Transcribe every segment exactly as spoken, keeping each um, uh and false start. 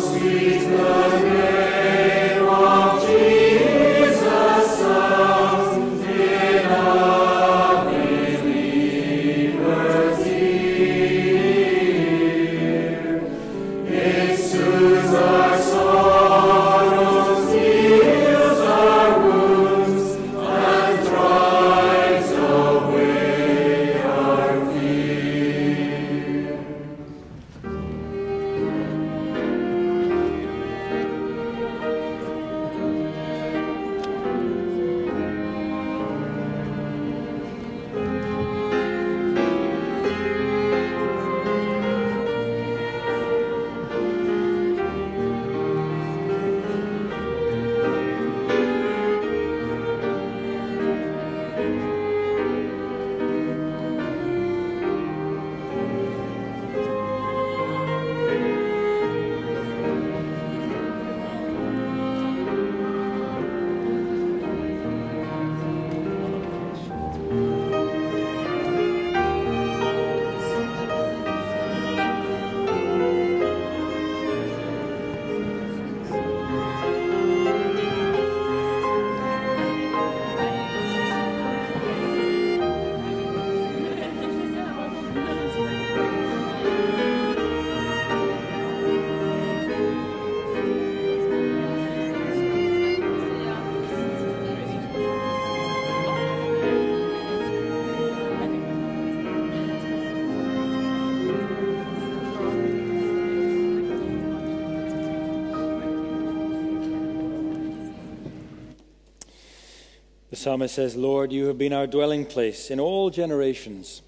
The psalmist says, Lord, you have been our dwelling place in all generations.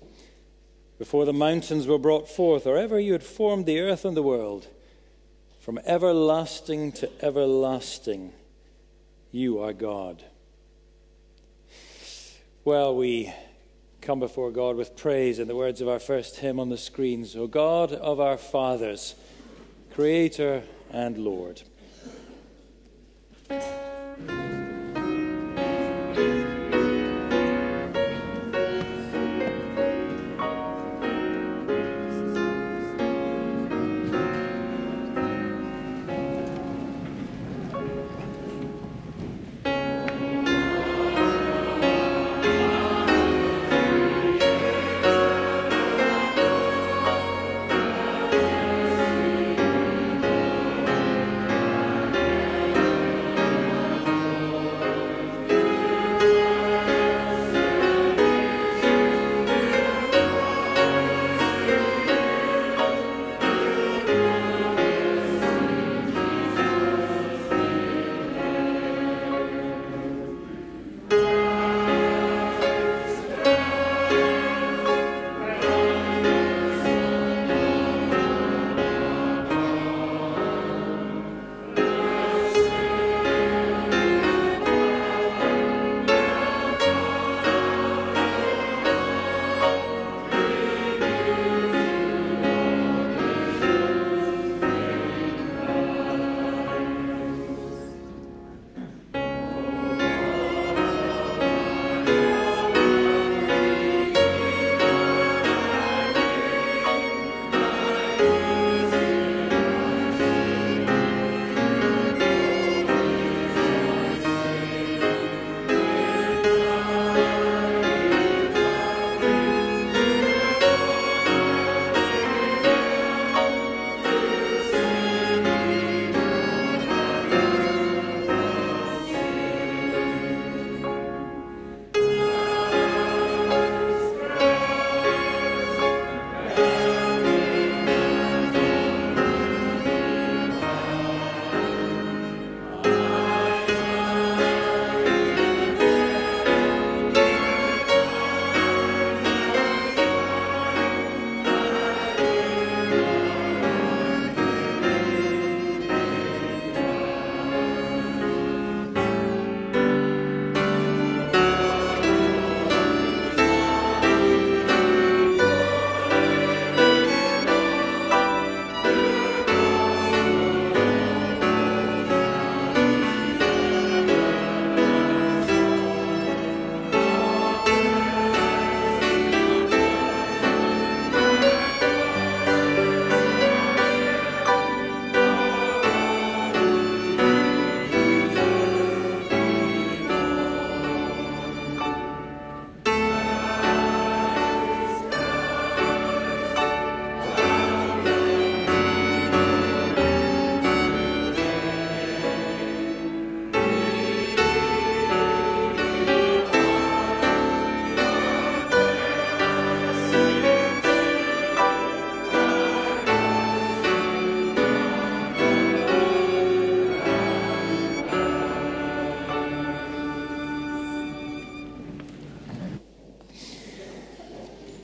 Before the mountains were brought forth, or ever you had formed the earth and the world, from everlasting to everlasting, you are God. Well, we come before God with praise in the words of our first hymn on the screens. O God of our fathers, Creator and Lord.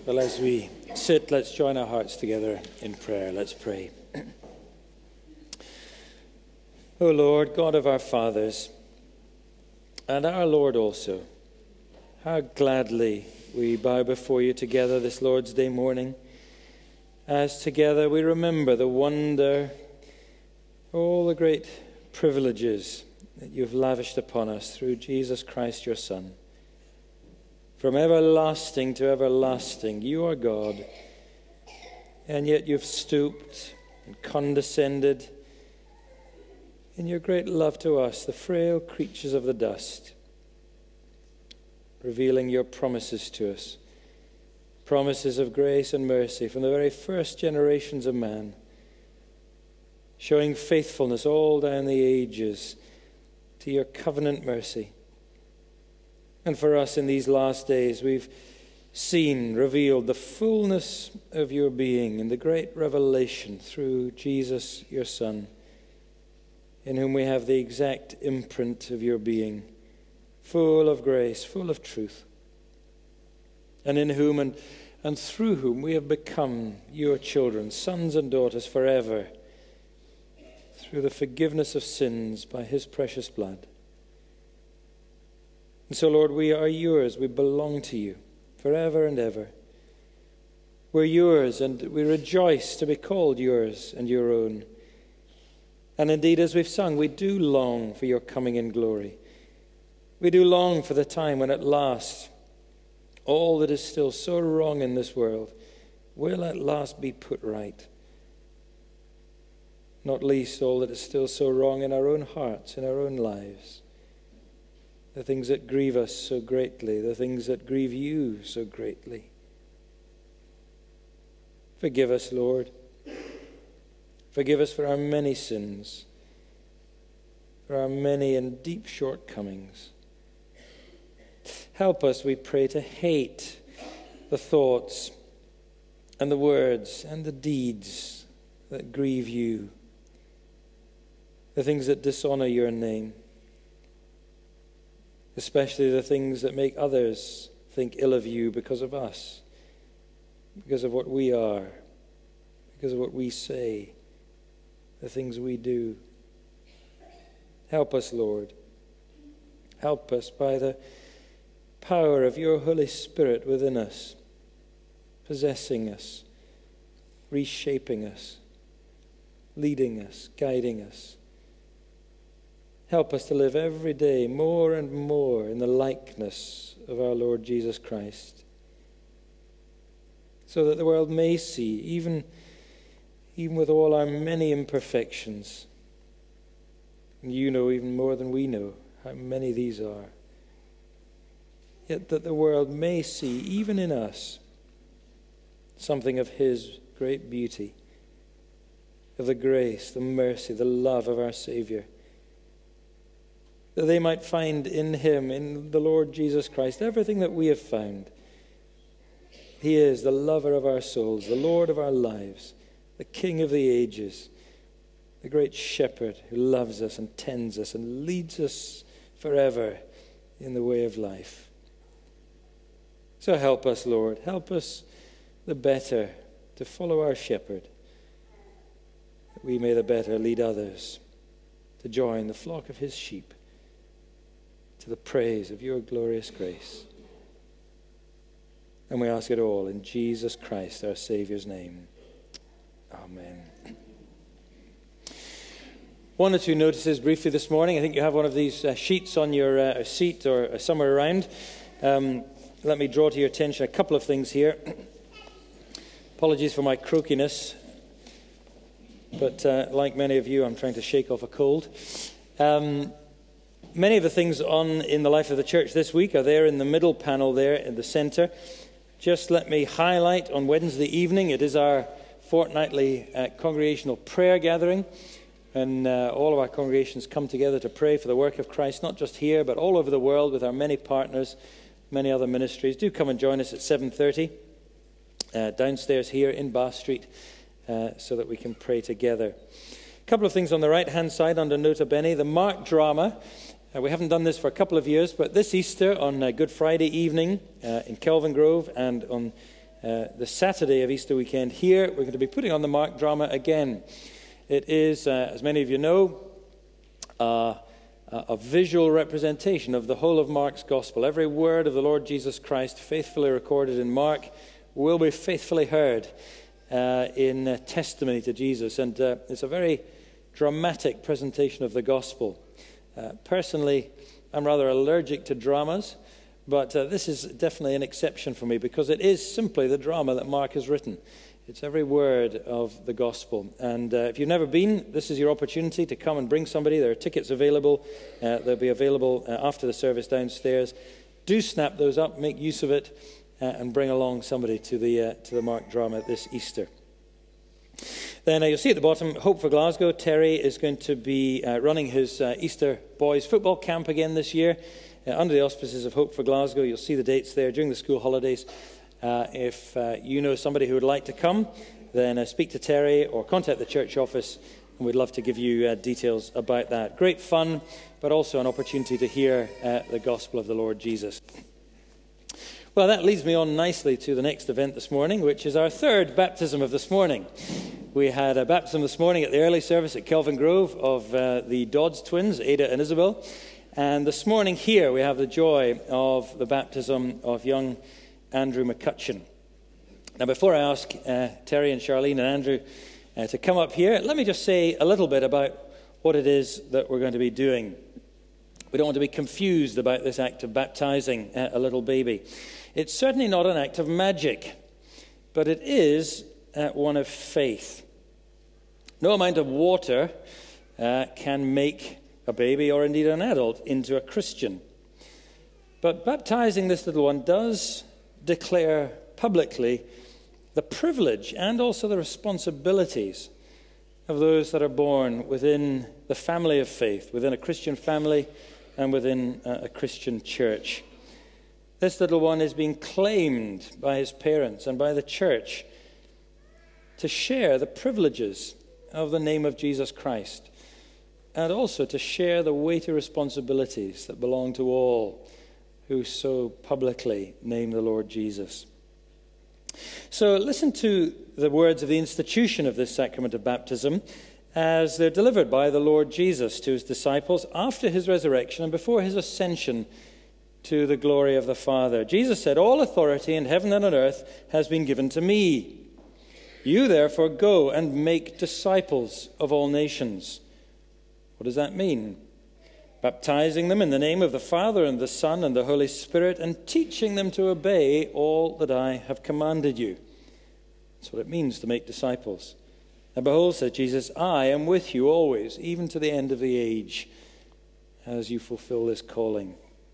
Well, as we sit, let's join our hearts together in prayer. Let's pray. O Lord, God of our fathers, and our Lord also, how gladly we bow before you together this Lord's Day morning, as together we remember the wonder, all the great privileges that you've lavished upon us through Jesus Christ, your Son. From everlasting to everlasting, you are God, and yet you've stooped and condescended in your great love to us, the frail creatures of the dust, revealing your promises to us, promises of grace and mercy from the very first generations of man, showing faithfulness all down the ages to your covenant mercy. And for us in these last days, we've seen revealed the fullness of your being in the great revelation through Jesus, your Son, in whom we have the exact imprint of your being, full of grace, full of truth, and in whom and, and through whom we have become your children, sons and daughters forever, through the forgiveness of sins by his precious blood. And so, Lord, we are yours. We belong to you forever and ever. We're yours, and we rejoice to be called yours and your own. And indeed, as we've sung, we do long for your coming in glory. We do long for the time when at last all that is still so wrong in this world will at last be put right. Not least all that is still so wrong in our own hearts, in our own lives. The things that grieve us so greatly, the things that grieve you so greatly. Forgive us, Lord. Forgive us for our many sins, for our many and deep shortcomings. Help us, we pray, to hate the thoughts and the words and the deeds that grieve you, the things that dishonor your name, especially the things that make others think ill of you because of us, because of what we are, because of what we say, the things we do. Help us, Lord. Help us by the power of your Holy Spirit within us, possessing us, reshaping us, leading us, guiding us. Help us to live every day more and more in the likeness of our Lord Jesus Christ, so that the world may see, even, even with all our many imperfections, and you know even more than we know how many these are, yet that the world may see, even in us, something of his great beauty, of the grace, the mercy, the love of our Savior, that they might find in him, in the Lord Jesus Christ, everything that we have found. He is the lover of our souls, the Lord of our lives, the King of the ages, the great shepherd who loves us and tends us and leads us forever in the way of life. So help us, Lord. Help us the better to follow our shepherd, that we may the better lead others to join the flock of his sheep, to the praise of your glorious grace. And we ask it all in Jesus Christ, our Savior's name. Amen. One or two notices briefly this morning. I think you have one of these uh, sheets on your uh, seat or uh, somewhere around. Um, let me draw to your attention a couple of things here. Apologies for my croakiness, but uh, like many of you, I'm trying to shake off a cold. Um, Many of the things on in the life of the church this week are there in the middle panel there in the center. Just let me highlight on Wednesday evening, it is our fortnightly uh, congregational prayer gathering. And uh, all of our congregations come together to pray for the work of Christ, not just here, but all over the world with our many partners, many other ministries. Do come and join us at seven thirty uh, downstairs here in Bath Street uh, so that we can pray together. A couple of things on the right-hand side under Nota Bene. The Mark drama. Uh, we haven't done this for a couple of years, but this Easter on uh, Good Friday evening uh, in Kelvin Grove and on uh, the Saturday of Easter weekend here, we're going to be putting on the Mark drama again. It is, uh, as many of you know, uh, a visual representation of the whole of Mark's gospel. Every word of the Lord Jesus Christ, faithfully recorded in Mark, will be faithfully heard uh, in uh, testimony to Jesus. And uh, it's a very dramatic presentation of the gospel. Uh, personally, I'm rather allergic to dramas, but uh, this is definitely an exception for me because it is simply the drama that Mark has written. It's every word of the gospel. And uh, if you've never been, this is your opportunity to come and bring somebody. There are tickets available. Uh, they'll be available uh, after the service downstairs. Do snap those up, make use of it, uh, and bring along somebody to the, uh, to the Mark drama this Easter. Then uh, you'll see at the bottom, Hope for Glasgow. Terry is going to be uh, running his uh, Easter boys football camp again this year uh, under the auspices of Hope for Glasgow. You'll see the dates there during the school holidays. Uh, if uh, you know somebody who would like to come, then uh, speak to Terry or contact the church office, and we'd love to give you uh, details about that. Great fun, but also an opportunity to hear uh, the gospel of the Lord Jesus. Well, that leads me on nicely to the next event this morning, which is our third baptism of this morning. We had a baptism this morning at the early service at Kelvin Grove of uh, the Dodds twins, Ada and Isabel. And this morning here we have the joy of the baptism of young Andrew McCutcheon. Now, before I ask uh, Terry and Charlene and Andrew uh, to come up here, let me just say a little bit about what it is that we're going to be doing. We don't want to be confused about this act of baptizing uh, a little baby. It's certainly not an act of magic, but it is uh, one of faith. No amount of water uh, can make a baby or indeed an adult into a Christian. But baptizing this little one does declare publicly the privilege and also the responsibilities of those that are born within the family of faith, within a Christian family and within a Christian church. This little one is being claimed by his parents and by the church to share the privileges of the name of Jesus Christ, and also to share the weighty responsibilities that belong to all who so publicly name the Lord Jesus. So listen to the words of the institution of this sacrament of baptism as they're delivered by the Lord Jesus to his disciples after his resurrection and before his ascension to the glory of the Father. Jesus said, "All authority in heaven and on earth has been given to me. You therefore go and make disciples of all nations." What does that mean? Baptizing them in the name of the Father and the Son and the Holy Spirit, and teaching them to obey all that I have commanded you. That's what it means to make disciples. And behold, said Jesus, I am with you always, even to the end of the age, as you fulfill this calling.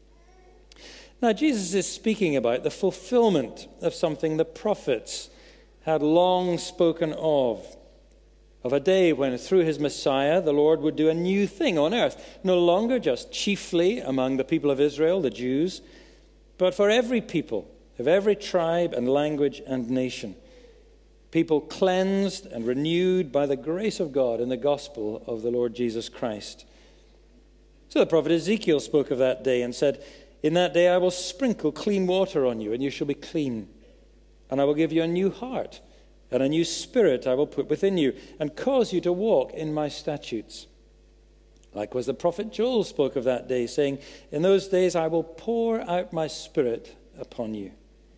Now, Jesus is speaking about the fulfillment of something the prophets had long spoken of. Of a day when through his Messiah the Lord would do a new thing on earth, no longer just chiefly among the people of Israel, the Jews, but for every people, of every tribe and language and nation. People cleansed and renewed by the grace of God in the gospel of the Lord Jesus Christ. So the prophet Ezekiel spoke of that day and said, "In that day I will sprinkle clean water on you, and you shall be clean. And I will give you a new heart, and a new spirit I will put within you, and cause you to walk in my statutes." Likewise, the prophet Joel spoke of that day, saying, "In those days I will pour out my spirit upon you."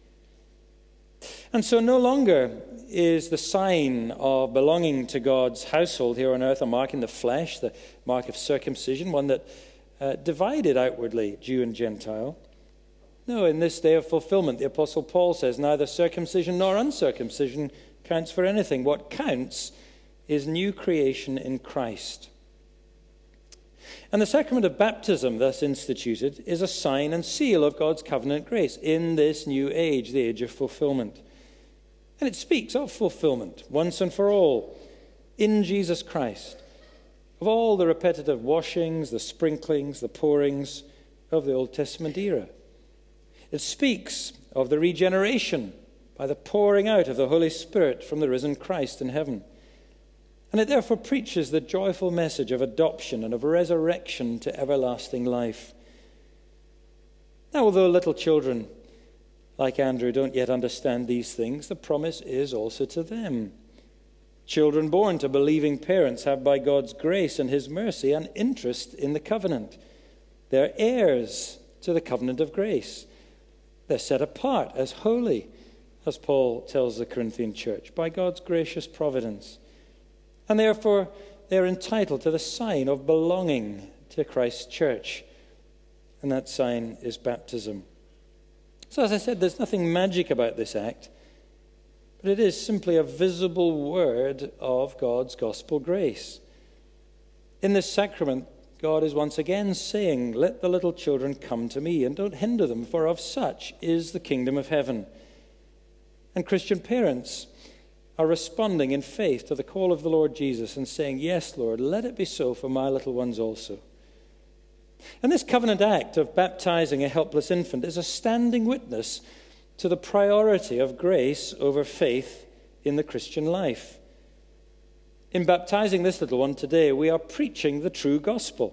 And so no longer is the sign of belonging to God's household here on earth a mark in the flesh, the mark of circumcision, one that uh, divided outwardly Jew and Gentile. No, in this day of fulfillment, the Apostle Paul says, neither circumcision nor uncircumcision counts for anything. What counts is new creation in Christ. And the sacrament of baptism, thus instituted, is a sign and seal of God's covenant grace in this new age, the age of fulfillment. And it speaks of fulfillment, once and for all, in Jesus Christ, of all the repetitive washings, the sprinklings, the pourings of the Old Testament era. It speaks of the regeneration by the pouring out of the Holy Spirit from the risen Christ in heaven. And it therefore preaches the joyful message of adoption and of resurrection to everlasting life. Now, although little children like Andrew, don't yet understand these things, the promise is also to them. Children born to believing parents have by God's grace and his mercy an interest in the covenant. They're heirs to the covenant of grace. They're set apart as holy, as Paul tells the Corinthian church, by God's gracious providence. And therefore, they're entitled to the sign of belonging to Christ's church. And that sign is baptism. So as I said, there's nothing magic about this act, but it is simply a visible word of God's gospel grace. In this sacrament, God is once again saying, "Let the little children come to me, and don't hinder them, for of such is the kingdom of heaven." And Christian parents are responding in faith to the call of the Lord Jesus and saying, "Yes, Lord, let it be so for my little ones also." And this covenant act of baptizing a helpless infant is a standing witness to the priority of grace over faith in the Christian life. In baptizing this little one today, we are preaching the true gospel.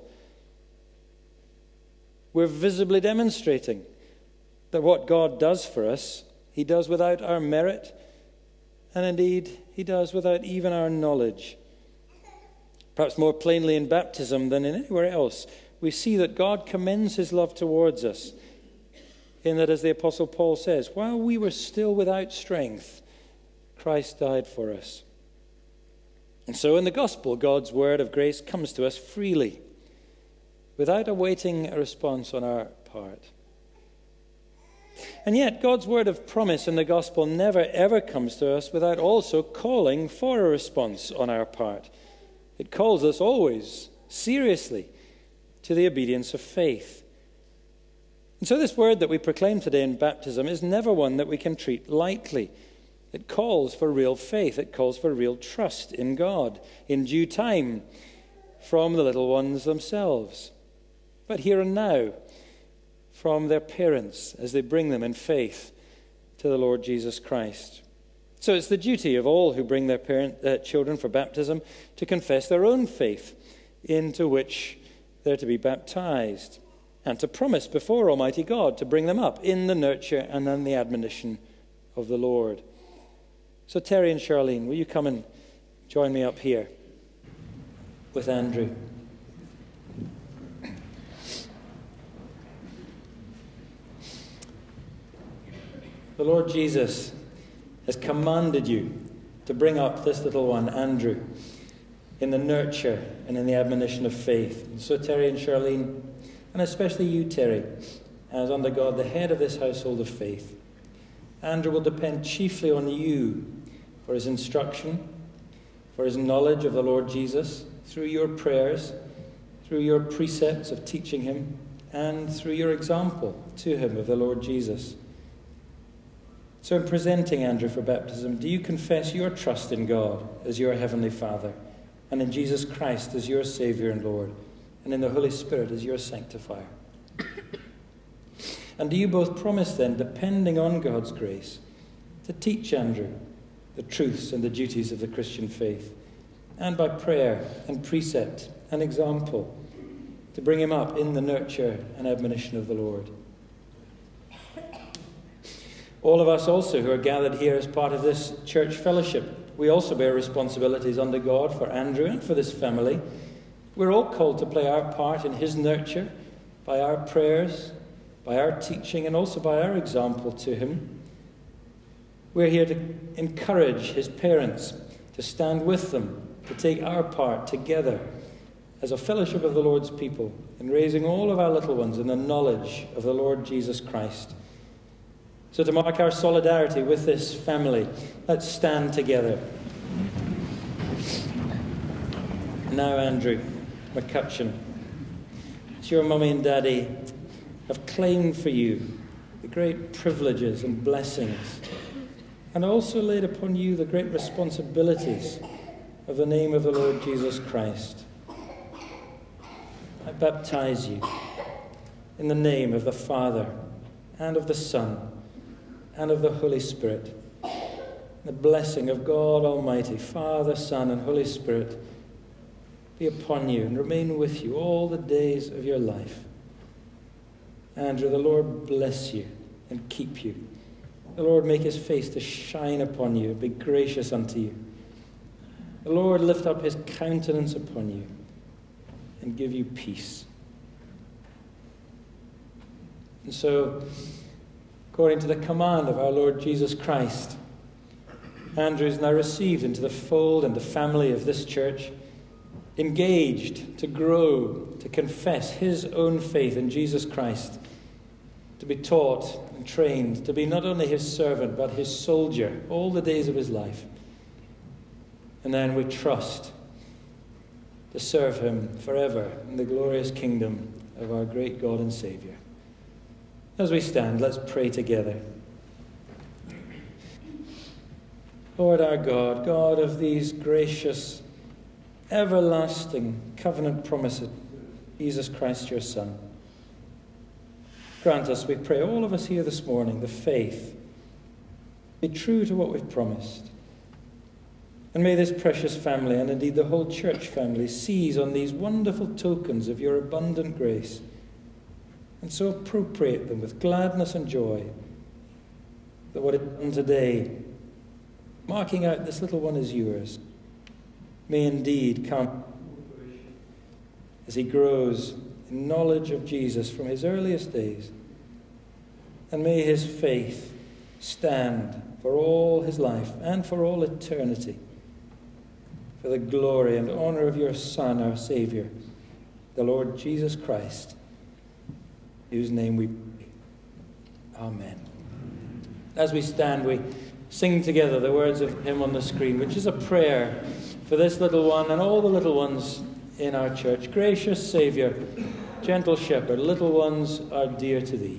We're visibly demonstrating that what God does for us, he does without our merit, and indeed, he does without even our knowledge. Perhaps more plainly in baptism than in anywhere else, we see that God commends his love towards us, in that, as the Apostle Paul says, while we were still without strength, Christ died for us. And so in the gospel, God's word of grace comes to us freely, without awaiting a response on our part. And yet, God's word of promise in the gospel never ever comes to us without also calling for a response on our part. It calls us always, seriously, to the obedience of faith. And so this word that we proclaim today in baptism is never one that we can treat lightly. It calls for real faith. It calls for real trust in God in due time from the little ones themselves, but here and now from their parents as they bring them in faith to the Lord Jesus Christ. So it's the duty of all who bring their parent, uh, children for baptism to confess their own faith into which they're to be baptized, and to promise before Almighty God to bring them up in the nurture and in the admonition of the Lord. So Terry and Charlene, will you come and join me up here with Andrew? The Lord Jesus has commanded you to bring up this little one, Andrew, in the nurture and in the admonition of faith. And so Terry and Charlene, and especially you, Terry, as under God, the head of this household of faith, Andrew will depend chiefly on you for his instruction, for his knowledge of the Lord Jesus, through your prayers, through your precepts of teaching him, and through your example to him of the Lord Jesus. So in presenting Andrew for baptism, do you confess your trust in God as your heavenly Father, and in Jesus Christ as your Savior and Lord, and in the Holy Spirit as your sanctifier? And do you both promise then, depending on God's grace, to teach Andrew the truths and the duties of the Christian faith, and by prayer and precept and example, to bring him up in the nurture and admonition of the Lord? All of us also who are gathered here as part of this church fellowship, we also bear responsibilities under God for Andrew and for this family. We're all called to play our part in his nurture by our prayers, by our teaching, and also by our example to him. We're here to encourage his parents, to stand with them, to take our part together as a fellowship of the Lord's people in raising all of our little ones in the knowledge of the Lord Jesus Christ. So to mark our solidarity with this family, let's stand together. Now, Andrew McCutcheon, as your mummy and daddy have claimed for you the great privileges and blessings, and also laid upon you the great responsibilities of the name of the Lord Jesus Christ, I baptize you in the name of the Father and of the Son and of the Holy Spirit. The blessing of God Almighty, Father, Son, and Holy Spirit be upon you and remain with you all the days of your life. Andrew, the Lord bless you and keep you. The Lord make his face to shine upon you, be gracious unto you. The Lord lift up his countenance upon you and give you peace. And so, according to the command of our Lord Jesus Christ, Andrew is now received into the fold and the family of this church, engaged to grow, to confess his own faith in Jesus Christ, to be taught and trained, to be not only his servant, but his soldier all the days of his life. And then we trust to serve him forever in the glorious kingdom of our great God and Savior. As we stand, let's pray together. Lord our God, God of these gracious, everlasting covenant promises, Jesus Christ your Son, grant us, we pray, all of us here this morning, the faith, be true to what we've promised. And may this precious family, and indeed the whole church family, seize on these wonderful tokens of your abundant grace, and so appropriate them with gladness and joy, that what is done today, marking out this little one as yours, may indeed come as he grows in knowledge of Jesus from his earliest days. And may his faith stand for all his life and for all eternity, for the glory and honor of your Son, our Savior, the Lord Jesus Christ, in whose name we pray. Amen. As we stand, we sing together the words of the hymn on the screen, which is a prayer for this little one and all the little ones in our church. Gracious Saviour, gentle Shepherd, little ones are dear to thee.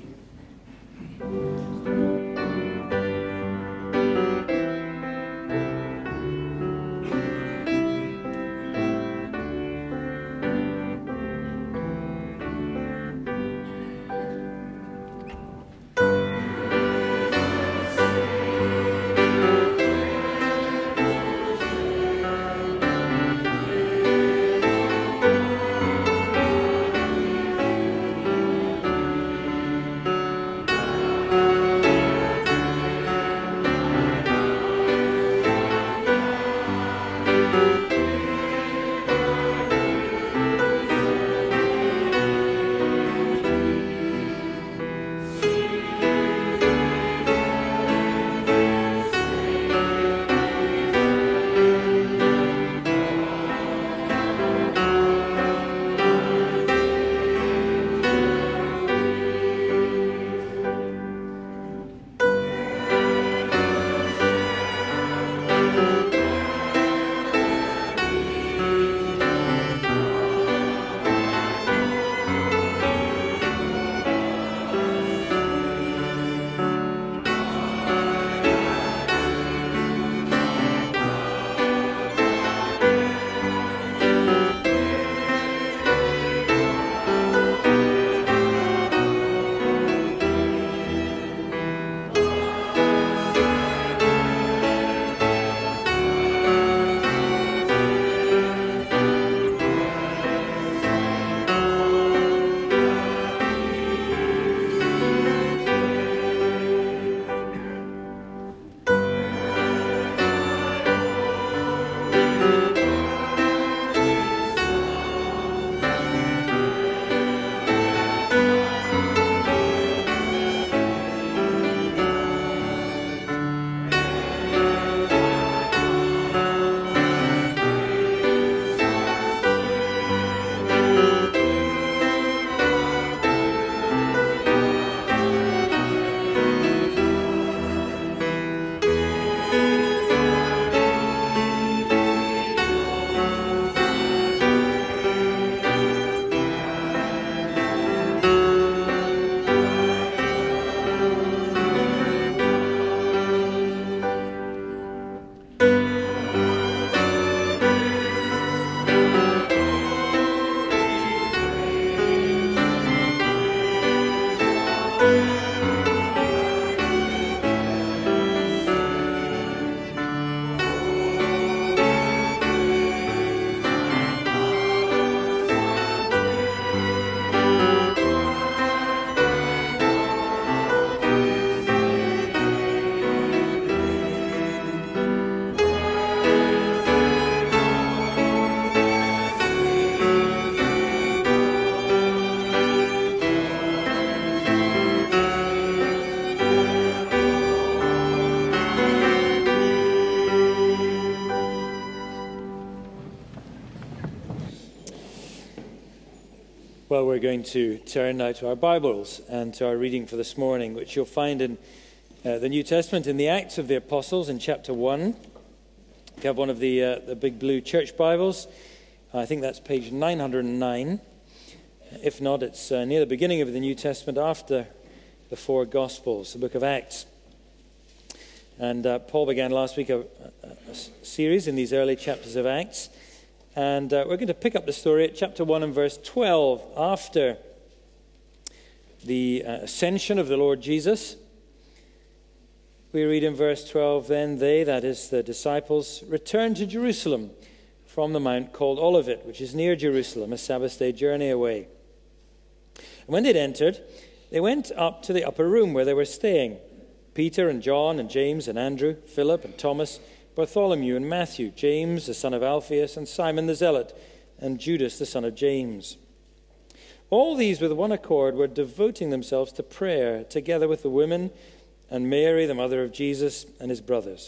Well, we're going to turn now to our Bibles and to our reading for this morning, which you'll find in uh, the New Testament in the Acts of the Apostles in chapter one. If you have one of the, uh, the big blue church Bibles, I think that's page nine hundred nine. If not, it's uh, near the beginning of the New Testament after the four Gospels, the book of Acts. And uh, Paul began last week a, a, a series in these early chapters of Acts. And uh, we're going to pick up the story at chapter one and verse twelve, after the uh, ascension of the Lord Jesus. We read in verse twelve, "Then they," that is the disciples, "returned to Jerusalem from the mount called Olivet, which is near Jerusalem, a Sabbath day journey away. And when they'd entered, they went up to the upper room where they were staying. Peter and John and James and Andrew, Philip and Thomas, Bartholomew and Matthew, James the son of Alphaeus, and Simon the Zealot, and Judas the son of James. All these with one accord were devoting themselves to prayer, together with the women and Mary, the mother of Jesus, and his brothers.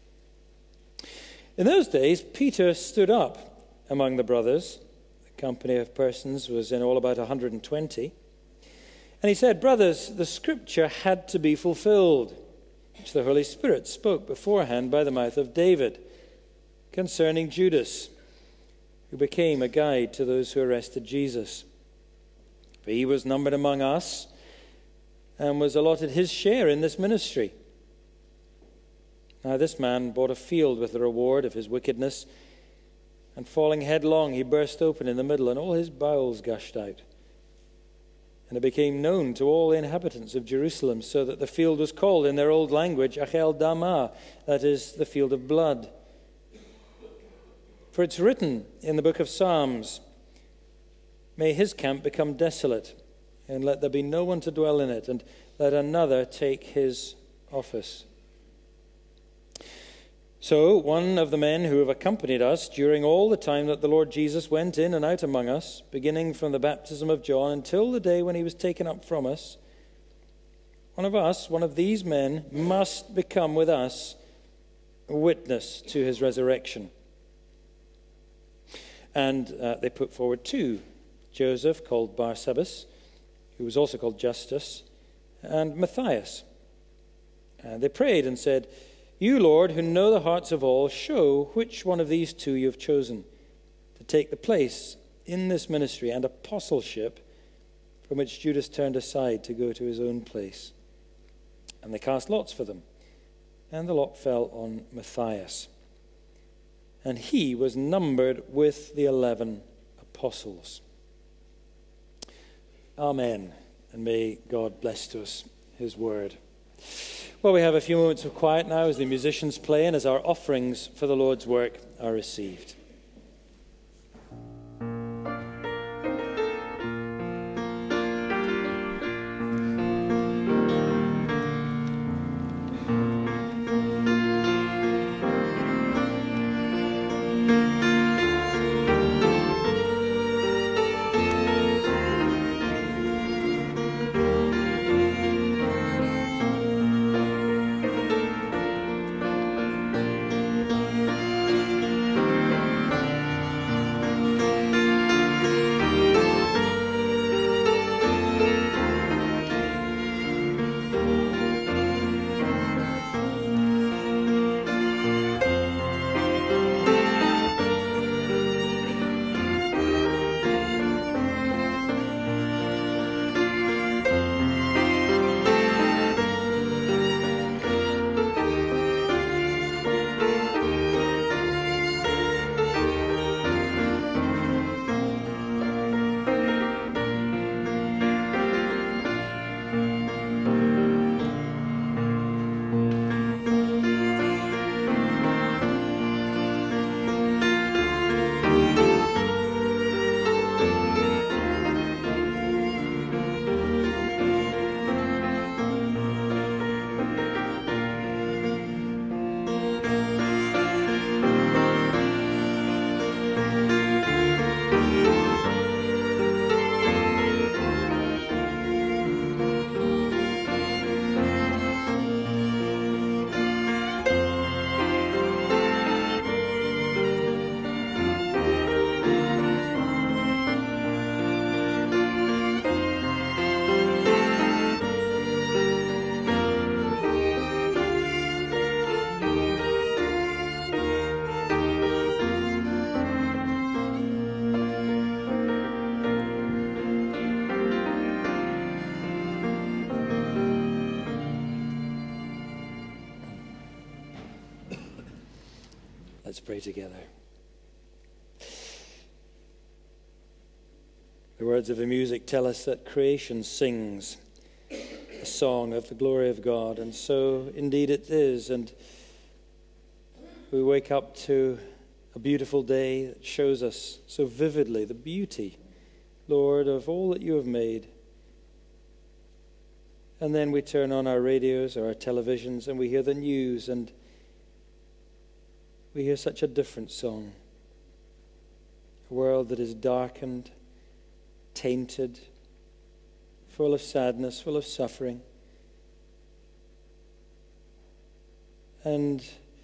In those days, Peter stood up among the brothers. The company of persons was in all about one hundred twenty. And he said, 'Brothers, the scripture had to be fulfilled, which the Holy Spirit spoke beforehand by the mouth of David, concerning Judas, who became a guide to those who arrested Jesus. For he was numbered among us and was allotted his share in this ministry. Now this man bought a field with the reward of his wickedness, and falling headlong, he burst open in the middle, and all his bowels gushed out. And it became known to all the inhabitants of Jerusalem, so that the field was called in their old language Achel Damah, that is, the field of blood. For it's written in the book of Psalms, may his camp become desolate, and let there be no one to dwell in it, and let another take his office. So one of the men who have accompanied us during all the time that the Lord Jesus went in and out among us, beginning from the baptism of John until the day when he was taken up from us, one of us, one of these men, must become with us a witness to his resurrection. And uh, they put forward two, Joseph, called Barsabbas, who was also called Justus, and Matthias. And they prayed and said, 'You, Lord, who know the hearts of all, show which one of these two you have chosen to take the place in this ministry and apostleship from which Judas turned aside to go to his own place.' And they cast lots for them, and the lot fell on Matthias. And he was numbered with the eleven apostles." Amen. And may God bless to us his word. Well, we have a few moments of quiet now as the musicians play and as our offerings for the Lord's work are received. pray together. The words of the music tell us that creation sings a song of the glory of God, and so indeed it is. And we wake up to a beautiful day that shows us so vividly the beauty, Lord, of all that you have made. And then we turn on our radios or our televisions and we hear the news, and we hear such a different song. A world that is darkened, tainted, full of sadness, full of suffering. And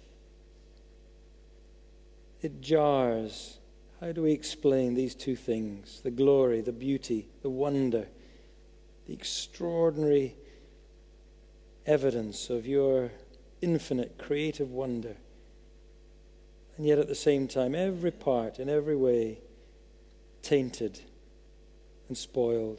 it jars. How do we explain these two things? The glory, the beauty, the wonder, the extraordinary evidence of your infinite creative wonder. And yet at the same time, every part, in every way, tainted and spoiled.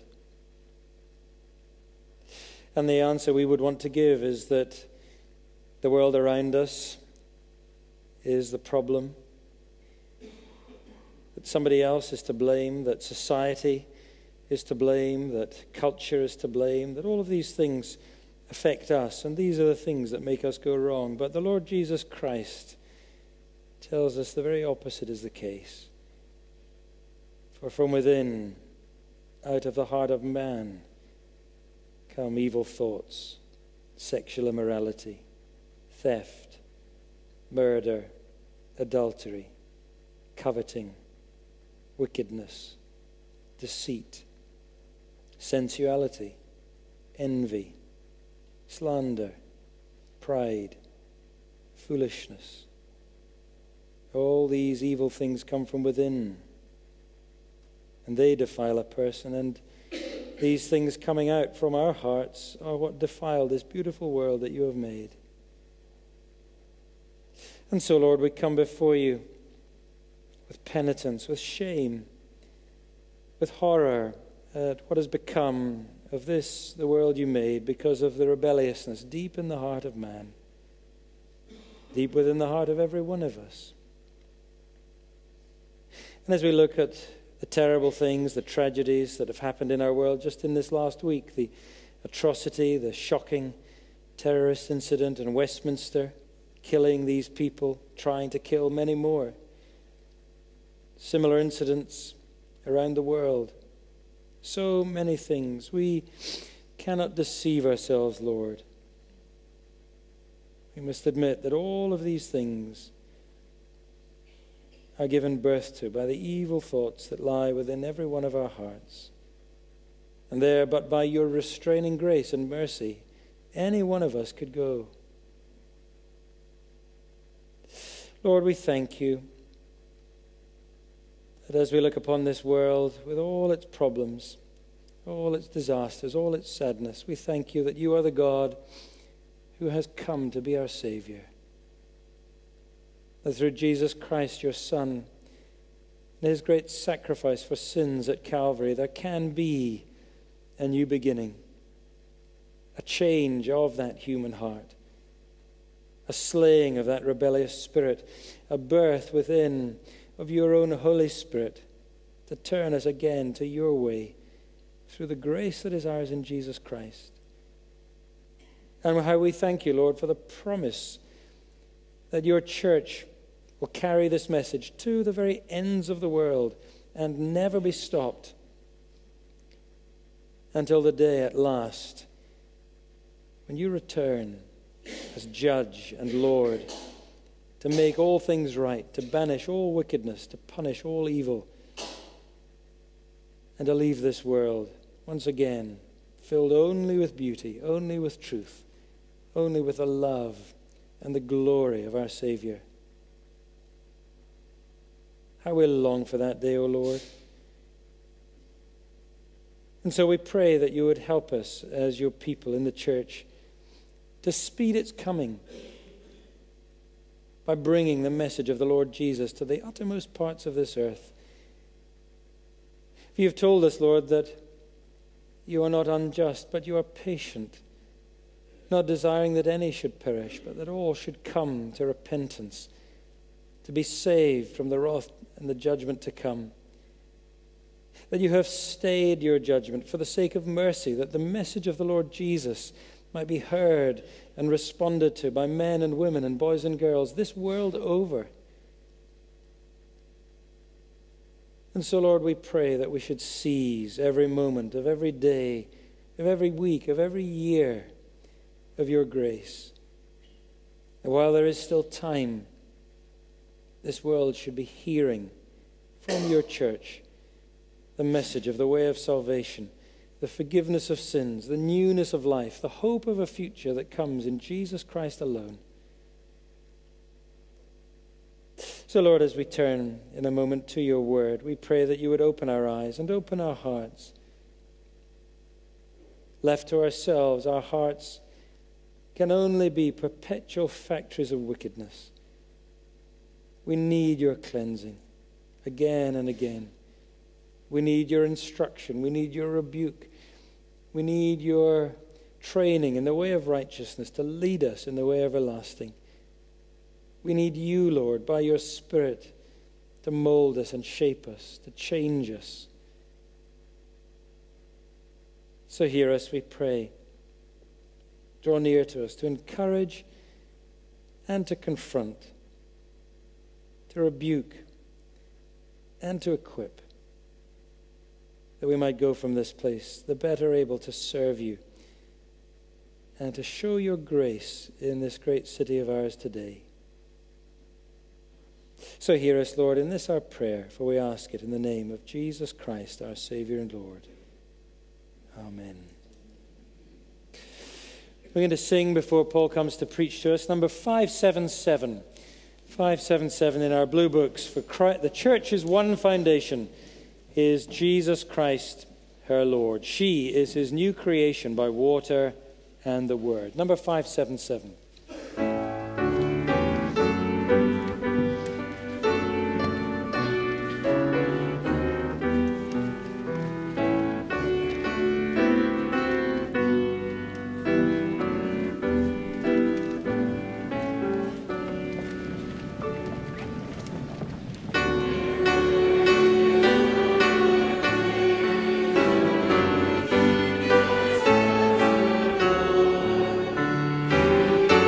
And the answer we would want to give is that the world around us is the problem, that somebody else is to blame, that society is to blame, that culture is to blame, that all of these things affect us, and these are the things that make us go wrong. But the Lord Jesus Christ tells us the very opposite is the case. For from within, out of the heart of man, come evil thoughts, sexual immorality, theft, murder, adultery, coveting, wickedness, deceit, sensuality, envy, slander, pride, foolishness. All these evil things come from within, and they defile a person, and these things coming out from our hearts are what defile this beautiful world that you have made. And so, Lord, we come before you with penitence, with shame, with horror at what has become of this, the world you made, because of the rebelliousness deep in the heart of man, deep within the heart of every one of us. And as we look at the terrible things, the tragedies that have happened in our world just in this last week, the atrocity, the shocking terrorist incident in Westminster, killing these people, trying to kill many more. Similar incidents around the world. So many things. We cannot deceive ourselves, Lord. We must admit that all of these things are given birth to by the evil thoughts that lie within every one of our hearts. And there, but by your restraining grace and mercy, any one of us could go. Lord, we thank you that as we look upon this world with all its problems, all its disasters, all its sadness, we thank you that you are the God who has come to be our Savior. That through Jesus Christ, your Son, and his great sacrifice for sins at Calvary, there can be a new beginning, a change of that human heart, a slaying of that rebellious spirit, a birth within of your own Holy Spirit to turn us again to your way through the grace that is ours in Jesus Christ. And how we thank you, Lord, for the promise that your church will carry this message to the very ends of the world and never be stopped until the day at last when you return as judge and Lord to make all things right, to banish all wickedness, to punish all evil, and to leave this world once again filled only with beauty, only with truth, only with the love and the glory of our Savior. How we long for that day, O Lord. And so we pray that you would help us as your people in the church to speed its coming by bringing the message of the Lord Jesus to the uttermost parts of this earth. You have told us, Lord, that you are not unjust, but you are patient, not desiring that any should perish, but that all should come to repentance, to be saved from the wrath and the judgment to come. That you have stayed your judgment for the sake of mercy, that the message of the Lord Jesus might be heard and responded to by men and women and boys and girls this world over. And so, Lord, we pray that we should seize every moment of every day, of every week, of every year of your grace. And while there is still time, this world should be hearing from your church the message of the way of salvation, the forgiveness of sins, the newness of life, the hope of a future that comes in Jesus Christ alone. So, Lord, as we turn in a moment to your word, we pray that you would open our eyes and open our hearts. Left to ourselves, our hearts can only be perpetual factories of wickedness. We need your cleansing again and again. We need your instruction. We need your rebuke. We need your training in the way of righteousness to lead us in the way everlasting. We need you, Lord, by your Spirit to mold us and shape us, to change us. So hear us, we pray. Draw near to us to encourage and to confront, to rebuke and to equip, that we might go from this place the better able to serve you and to show your grace in this great city of ours today. So hear us, Lord, in this our prayer, for we ask it in the name of Jesus Christ, our Savior and Lord. Amen. We're going to sing before Paul comes to preach to us, number five seventy-seven. five seventy-seven in our blue books. For Christ, the church's one foundation is Jesus Christ, her Lord. She is his new creation by water and the word. Number five seventy-seven. Thank you.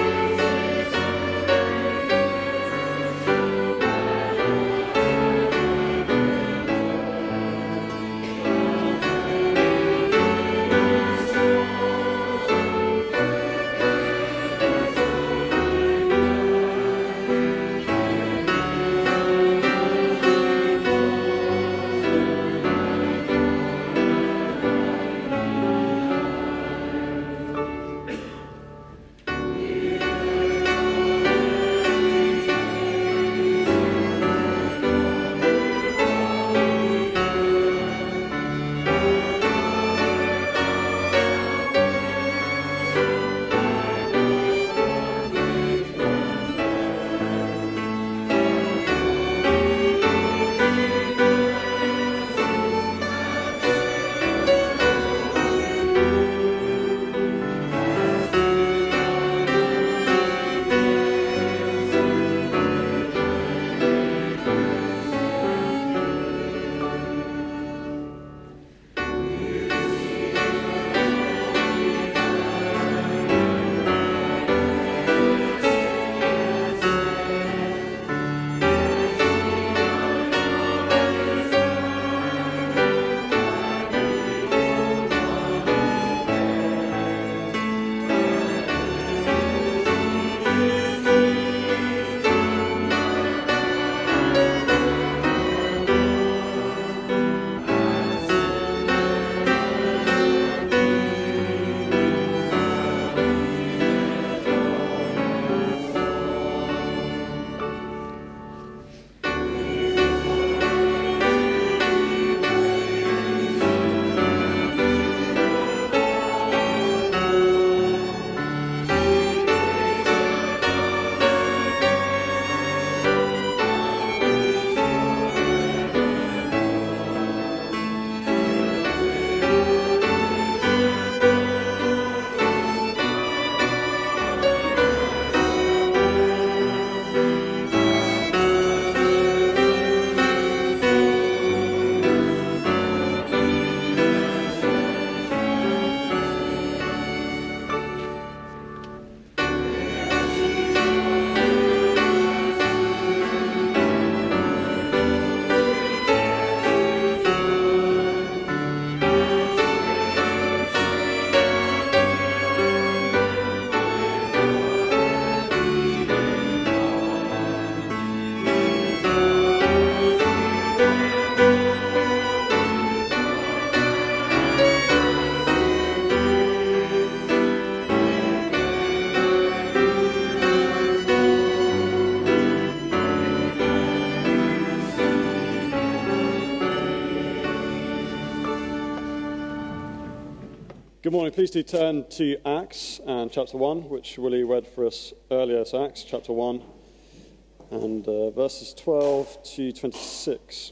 Good morning. Please do turn to Acts and chapter one, which Willie read for us earlier. So Acts chapter one and uh, verses twelve to twenty-six.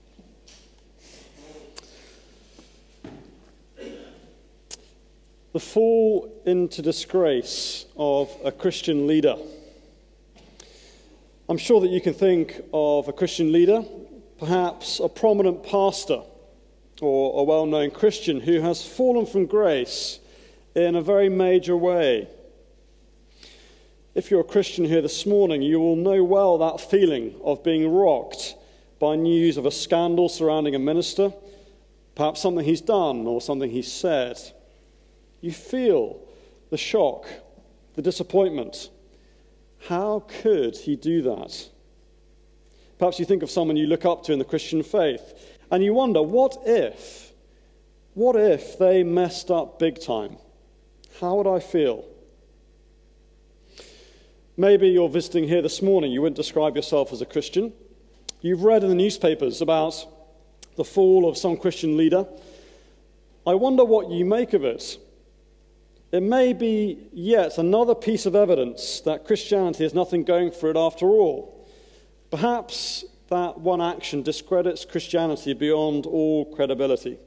The fall into disgrace of a Christian leader. I'm sure that you can think of a Christian leader, perhaps a prominent pastor or a well-known Christian who has fallen from grace in a very major way. If you're a Christian here this morning, you will know well that feeling of being rocked by news of a scandal surrounding a minister, perhaps something he's done or something he's said. You feel the shock, the disappointment. How could he do that? Perhaps you think of someone you look up to in the Christian faith, and you wonder, what if, what if they messed up big time? How would I feel? Maybe you're visiting here this morning. You wouldn't describe yourself as a Christian. You've read in the newspapers about the fall of some Christian leader. I wonder what you make of it. It may be yet another piece of evidence that Christianity has nothing going for it after all. Perhaps that one action discredits Christianity beyond all credibility.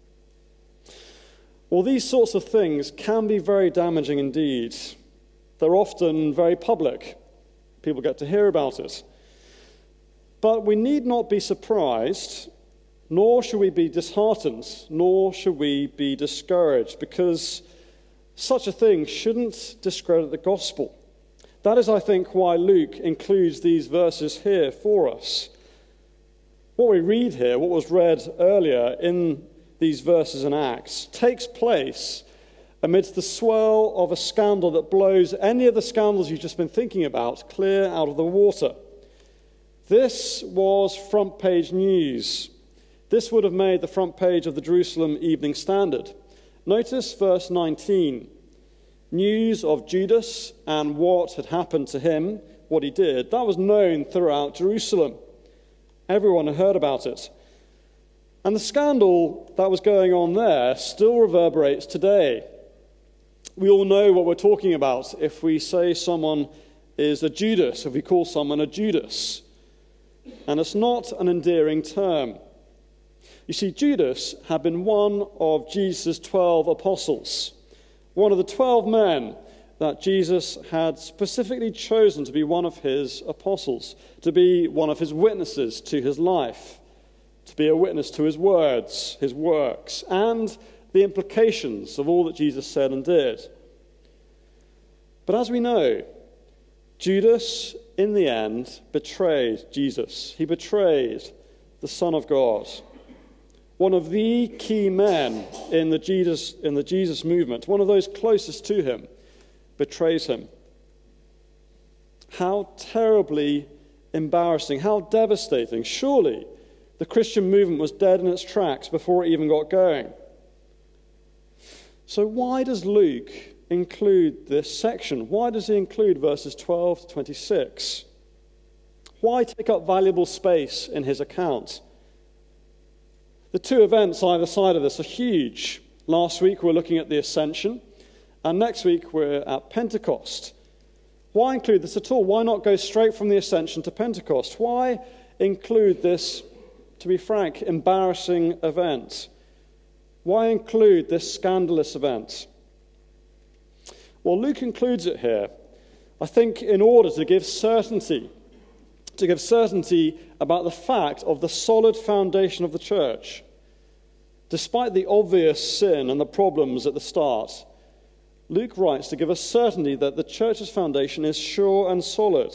Well, these sorts of things can be very damaging indeed. They're often very public. People get to hear about it. But we need not be surprised, nor should we be disheartened, nor should we be discouraged, because such a thing shouldn't discredit the gospel. That is, I think, why Luke includes these verses here for us. What we read here, what was read earlier in these verses in Acts, takes place amidst the swirl of a scandal that blows any of the scandals you've just been thinking about clear out of the water. This was front page news. This would have made the front page of the Jerusalem Evening Standard. Notice verse nineteen. News of Judas and what had happened to him, what he did, that was known throughout Jerusalem. Everyone had heard about it. And the scandal that was going on there still reverberates today. We all know what we're talking about if we say someone is a Judas, if we call someone a Judas. And it's not an endearing term. You see, Judas had been one of Jesus' twelve apostles, one of the twelve men that Jesus had specifically chosen to be one of his apostles, to be one of his witnesses to his life, to be a witness to his words, his works, and the implications of all that Jesus said and did. But as we know, Judas, in the end, betrayed Jesus. He betrayed the Son of God. One of the key men in the Jesus, in the Jesus movement, one of those closest to him, betrays him. How terribly embarrassing, how devastating. Surely the Christian movement was dead in its tracks before it even got going. So why does Luke include this section? Why does he include verses twelve to twenty-six? Why take up valuable space in his account? The two events either side of this are huge. Last week we were looking at the Ascension, and next week we're at Pentecost. Why include this at all? Why not go straight from the Ascension to Pentecost? Why include this, to be frank, embarrassing event? Why include this scandalous event? Well, Luke includes it here, I think, in order to give certainty, to give certainty about the fact of the solid foundation of the church. Despite the obvious sin and the problems at the start, Luke writes to give us certainty that the church's foundation is sure and solid.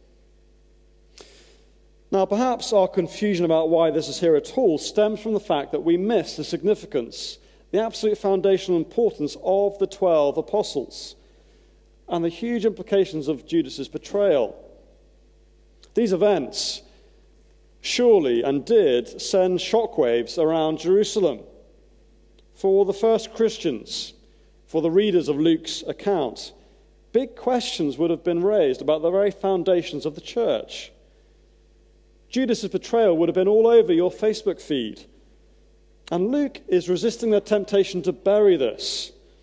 Now, perhaps our confusion about why this is here at all stems from the fact that we miss the significance, the absolute foundational importance of the twelve apostles and the huge implications of Judas's betrayal. These events surely and did send shockwaves around Jerusalem. For the first Christians, for the readers of Luke's account, big questions would have been raised about the very foundations of the church. Judas's betrayal would have been all over your Facebook feed. And Luke is resisting the temptation to bury this,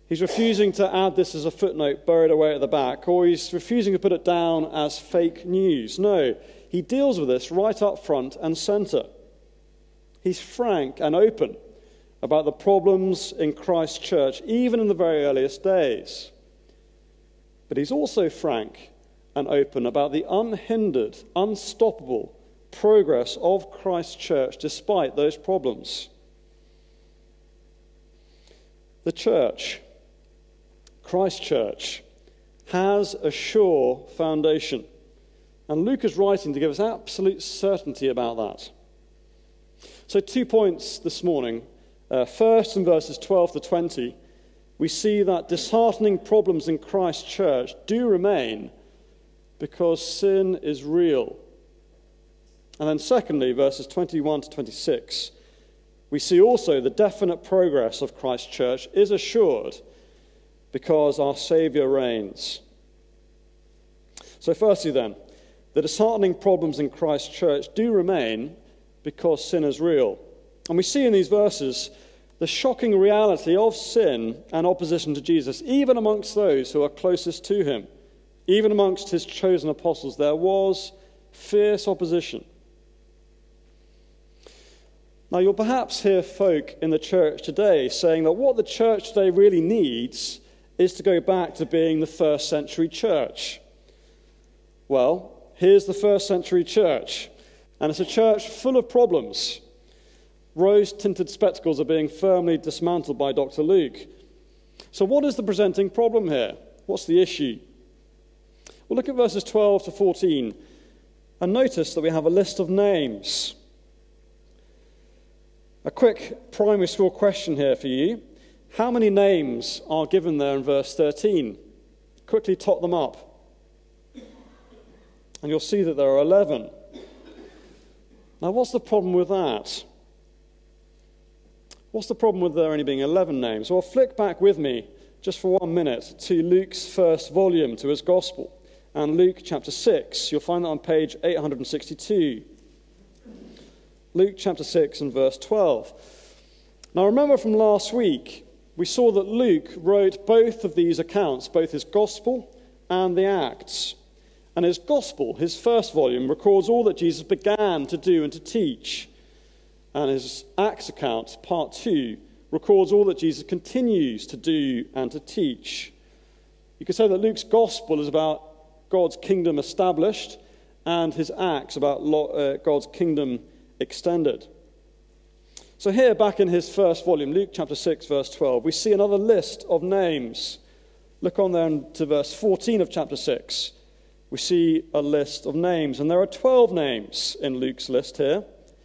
He's refusing to add this as a footnote buried away at the back, or he's refusing to put it down as fake news. No, he deals with this right up front and center. He's frank and open about the problems in Christ's church, even in the very earliest days. But he's also frank and open about the unhindered, unstoppable progress of Christ's church despite those problems. The church, Christ's church, has a sure foundation. And Luke is writing to give us absolute certainty about that. So two points this morning. Uh, first, in verses twelve to twenty, we see that disheartening problems in Christ's church do remain because sin is real. And then secondly, verses twenty-one to twenty-six, we see also the definite progress of Christ's church is assured because our Saviour reigns. So firstly then, the disheartening problems in Christ's church do remain because sin is real. And we see in these verses the shocking reality of sin and opposition to Jesus, even amongst those who are closest to him. Even amongst his chosen apostles, there was fierce opposition. Now, you'll perhaps hear folk in the church today saying that what the church today really needs is to go back to being the first century church. Well, here's the first century church, and it's a church full of problems. Rose-tinted spectacles are being firmly dismantled by Doctor Luke. So what is the presenting problem here? What's the issue? Well, look at verses twelve to fourteen, and notice that we have a list of names. A quick primary school question here for you. How many names are given there in verse thirteen? Quickly tot them up. And you'll see that there are eleven. Now, what's the problem with that? What's the problem with there only being eleven names? Well, flick back with me just for one minute to Luke's first volume, to his Gospel, and Luke chapter six. You'll find that on page eight hundred sixty-two. Luke chapter six and verse twelve. Now, remember from last week, we saw that Luke wrote both of these accounts, both his Gospel and the Acts. And his Gospel, his first volume, records all that Jesus began to do and to teach. And his Acts account, part two, records all that Jesus continues to do and to teach. You could say that Luke's Gospel is about God's kingdom established, and his Acts about God's kingdom extended. So here, back in his first volume, Luke chapter six, verse twelve, we see another list of names. Look on there to verse fourteen of chapter six. We see a list of names, and there are twelve names in Luke's list here.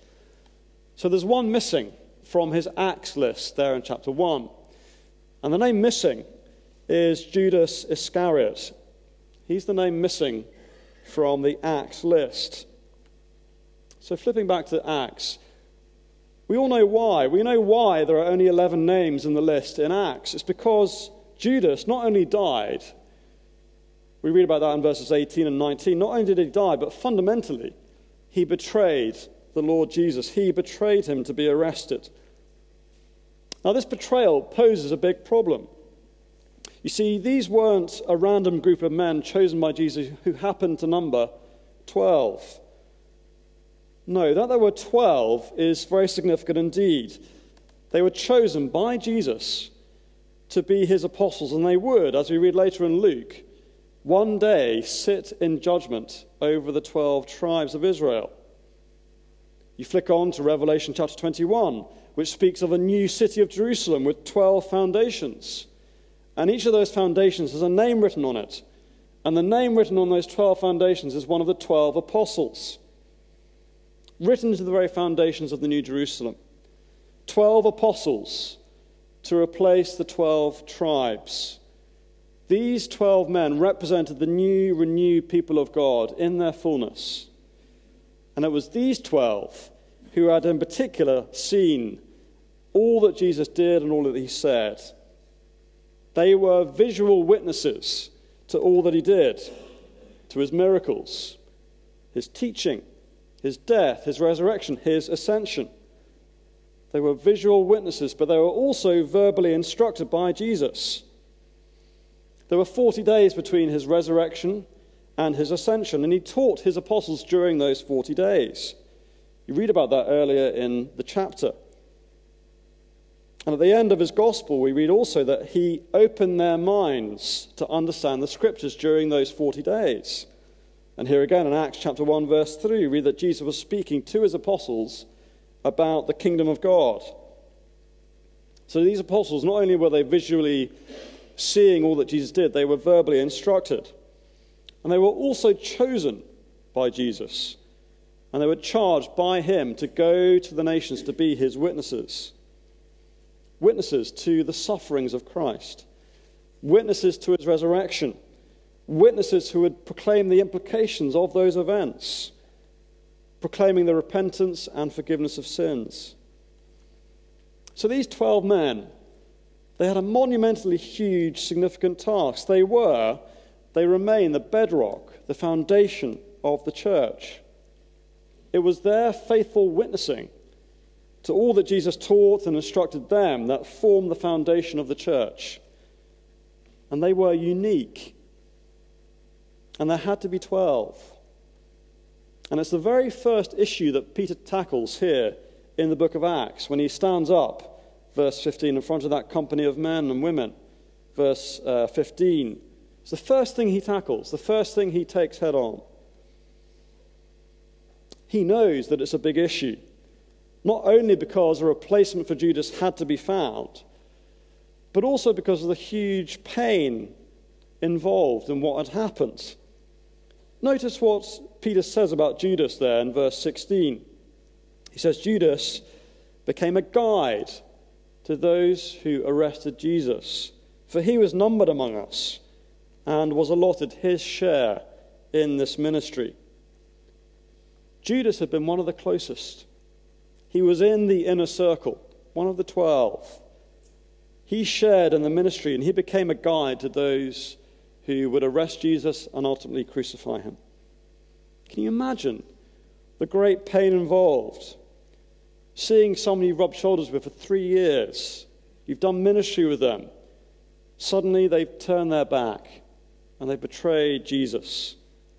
So there's one missing from his Acts list there in chapter one. And the name missing is Judas Iscariot. He's the name missing from the Acts list. So flipping back to Acts, we all know why. We know why there are only eleven names in the list in Acts. It's because Judas not only died, we read about that in verses eighteen and nineteen, not only did he die, but fundamentally, he betrayed the Lord Jesus. He betrayed him to be arrested. Now, this betrayal poses a big problem. You see, these weren't a random group of men chosen by Jesus who happened to number twelve. No, that there were twelve is very significant indeed. They were chosen by Jesus to be his apostles, and they would, as we read later in Luke, one day sit in judgment over the twelve tribes of Israel. You flick on to Revelation chapter twenty-one, which speaks of a new city of Jerusalem with twelve foundations. And each of those foundations has a name written on it. And the name written on those twelve foundations is one of the twelve apostles, written to the very foundations of the New Jerusalem. Twelve apostles to replace the twelve tribes. These twelve men represented the new, renewed people of God in their fullness. And it was these twelve who had in particular seen all that Jesus did and all that he said. They were visual witnesses to all that he did, to his miracles, his teaching, his death, his resurrection, his ascension. They were visual witnesses, but they were also verbally instructed by Jesus. There were forty days between his resurrection and his ascension, and he taught his apostles during those forty days. You read about that earlier in the chapter. And at the end of his gospel, we read also that he opened their minds to understand the scriptures during those forty days. And here again in Acts chapter one, verse three, we read that Jesus was speaking to his apostles about the kingdom of God. So these apostles, not only were they visually seeing all that Jesus did, they were verbally instructed. And they were also chosen by Jesus. And they were charged by him to go to the nations to be his witnesses. Witnesses to the sufferings of Christ. Witnesses to his resurrection. Witnesses who would proclaim the implications of those events. Proclaiming the repentance and forgiveness of sins. So these twelve men, they had a monumentally huge, significant task. They were, they remain the bedrock, the foundation of the church. It was their faithful witnessing to all that Jesus taught and instructed them that formed the foundation of the church. And they were unique. And there had to be twelve. And it's the very first issue that Peter tackles here in the book of Acts when he stands up, verse fifteen, in front of that company of men and women. Verse uh, fifteen. It's the first thing he tackles, the first thing he takes head on. He knows that it's a big issue, not only because a replacement for Judas had to be found, but also because of the huge pain involved in what had happened. Notice what Peter says about Judas there in verse sixteen. He says, Judas became a guide to those who arrested Jesus, for he was numbered among us and was allotted his share in this ministry. Judas had been one of the closest. He was in the inner circle, one of the twelve. He shared in the ministry and he became a guide to those who would arrest Jesus and ultimately crucify him. Can you imagine the great pain involved? Seeing somebody you rubbed shoulders with for three years, you've done ministry with them, suddenly they've turned their back and they betrayed Jesus.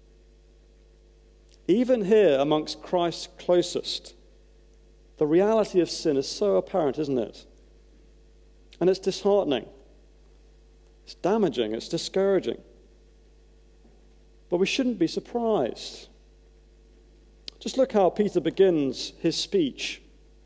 Even here amongst Christ's closest, the reality of sin is so apparent, isn't it? And it's disheartening. It's damaging. It's discouraging. But we shouldn't be surprised. Just look how Peter begins his speech.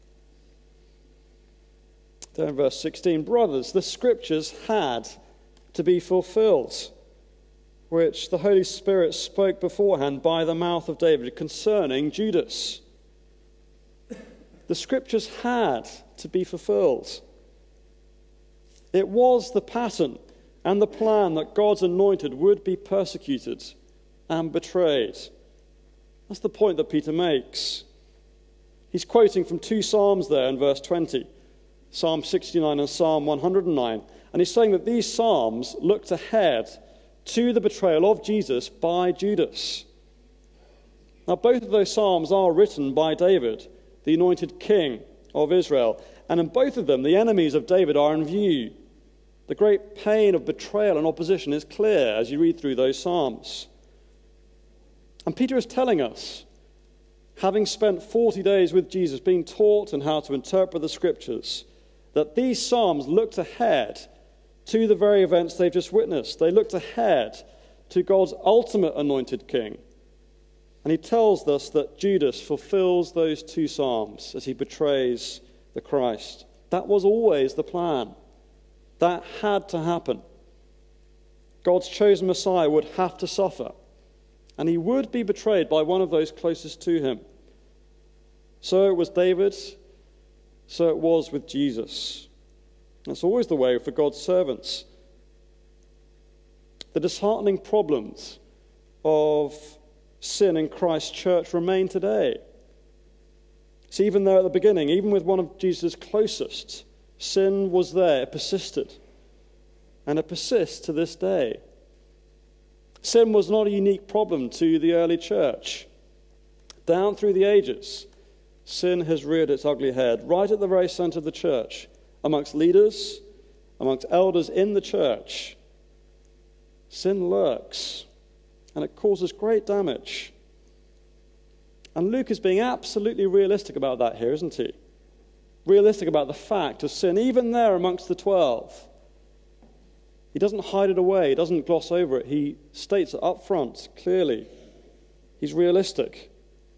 There in verse sixteen, brothers, the scriptures had to be fulfilled, which the Holy Spirit spoke beforehand by the mouth of David concerning Judas. The scriptures had to be fulfilled. It was the pattern and the plan that God's anointed would be persecuted and betrayed. That's the point that Peter makes. He's quoting from two Psalms there in verse twenty, Psalm sixty-nine and Psalm one hundred nine. And he's saying that these Psalms looked ahead to the betrayal of Jesus by Judas. Now, both of those Psalms are written by David, the anointed king of Israel. And in both of them, the enemies of David are in view. The great pain of betrayal and opposition is clear as you read through those Psalms. And Peter is telling us, having spent forty days with Jesus, being taught and how to interpret the scriptures, that these Psalms looked ahead to the very events they've just witnessed. They looked ahead to God's ultimate anointed king. And he tells us that Judas fulfills those two Psalms as he betrays the Christ. That was always the plan. That had to happen. God's chosen Messiah would have to suffer, and he would be betrayed by one of those closest to him. So it was David, so it was with Jesus. That's always the way for God's servants. The disheartening problems of sin in Christ's church remain today. See, even there at the beginning, even with one of Jesus' closest, sin was there, it persisted. And it persists to this day. Sin was not a unique problem to the early church. Down through the ages, sin has reared its ugly head, right at the very center of the church, amongst leaders, amongst elders in the church. Sin lurks, and it causes great damage. And Luke is being absolutely realistic about that here, isn't he? Realistic about the fact of sin, even there amongst the twelve. He doesn't hide it away, he doesn't gloss over it. He states it up front, clearly. He's realistic.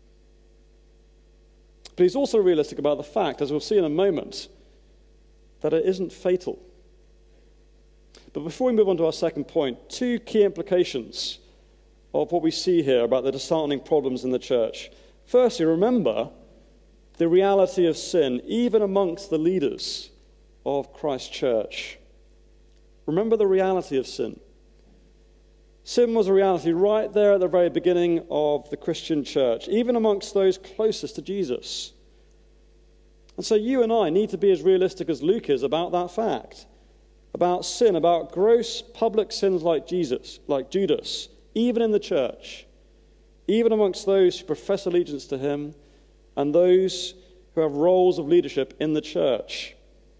But he's also realistic about the fact, as we'll see in a moment, that it isn't fatal. But before we move on to our second point, two key implications of what we see here about the disheartening problems in the church. Firstly, remember the reality of sin, even amongst the leaders of Christ's church. Remember the reality of sin. Sin was a reality right there at the very beginning of the Christian church, even amongst those closest to Jesus. And so you and I need to be as realistic as Luke is about that fact, about sin, about gross public sins like Jesus, like Judas, even in the church, even amongst those who profess allegiance to him and those who have roles of leadership in the church.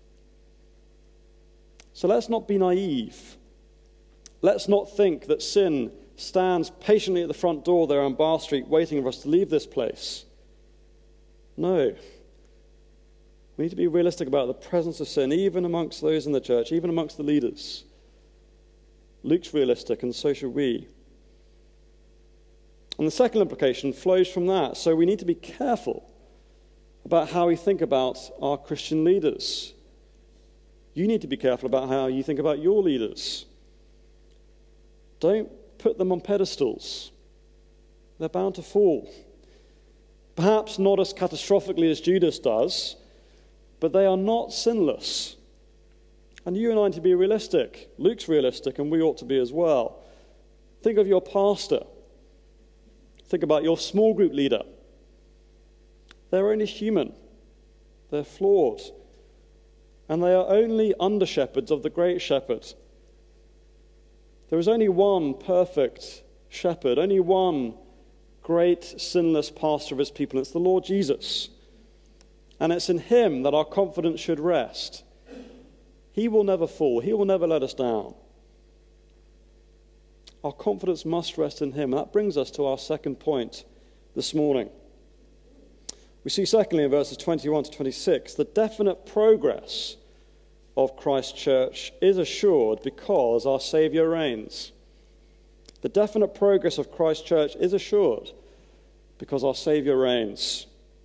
So let's not be naive. Let's not think that sin stands patiently at the front door there on Bar Street waiting for us to leave this place. No. We need to be realistic about the presence of sin, even amongst those in the church, even amongst the leaders. Luke's realistic, and so should we. And the second implication flows from that. So we need to be careful about how we think about our Christian leaders. You need to be careful about how you think about your leaders. Don't put them on pedestals. They're bound to fall. Perhaps not as catastrophically as Judas does, but they are not sinless. And you and I need to be realistic. Luke's realistic, and we ought to be as well. Think of your pastor. Think about your small group leader. They're only human. They're flawed. And they are only under-shepherds of the great shepherd. There is only one perfect shepherd, only one great sinless pastor of his people, and it's the Lord Jesus. And it's in him that our confidence should rest. He will never fall. He will never let us down. Our confidence must rest in him. That brings us to our second point this morning. We see secondly in verses twenty-one to twenty-six, the definite progress of Christ's church is assured because our Saviour reigns. The definite progress of Christ's church is assured because our Saviour reigns.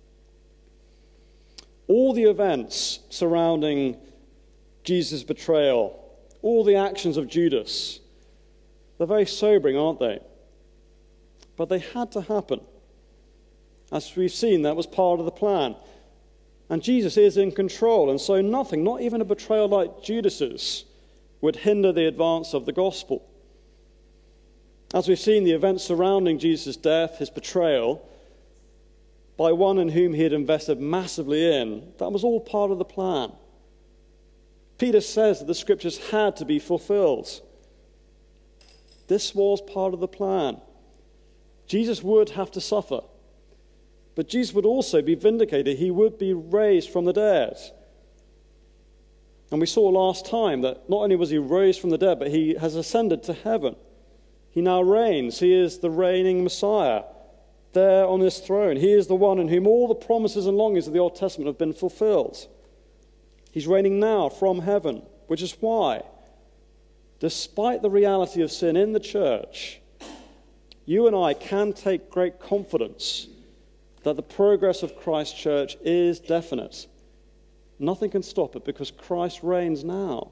All the events surrounding Jesus' betrayal, all the actions of Judas, they're very sobering, aren't they? But they had to happen. As we've seen, that was part of the plan. And Jesus is in control, and so nothing, not even a betrayal like Judas's, would hinder the advance of the gospel. As we've seen, the events surrounding Jesus' death, his betrayal, by one in whom he had invested massively in, that was all part of the plan. Peter says that the scriptures had to be fulfilled. This was part of the plan. Jesus would have to suffer. But Jesus would also be vindicated. He would be raised from the dead. And we saw last time that not only was he raised from the dead, but he has ascended to heaven. He now reigns. He is the reigning Messiah there on his throne. He is the one in whom all the promises and longings of the Old Testament have been fulfilled. He's reigning now from heaven, which is why, despite the reality of sin in the church, you and I can take great confidence that the progress of Christ's church is definite. Nothing can stop it because Christ reigns now.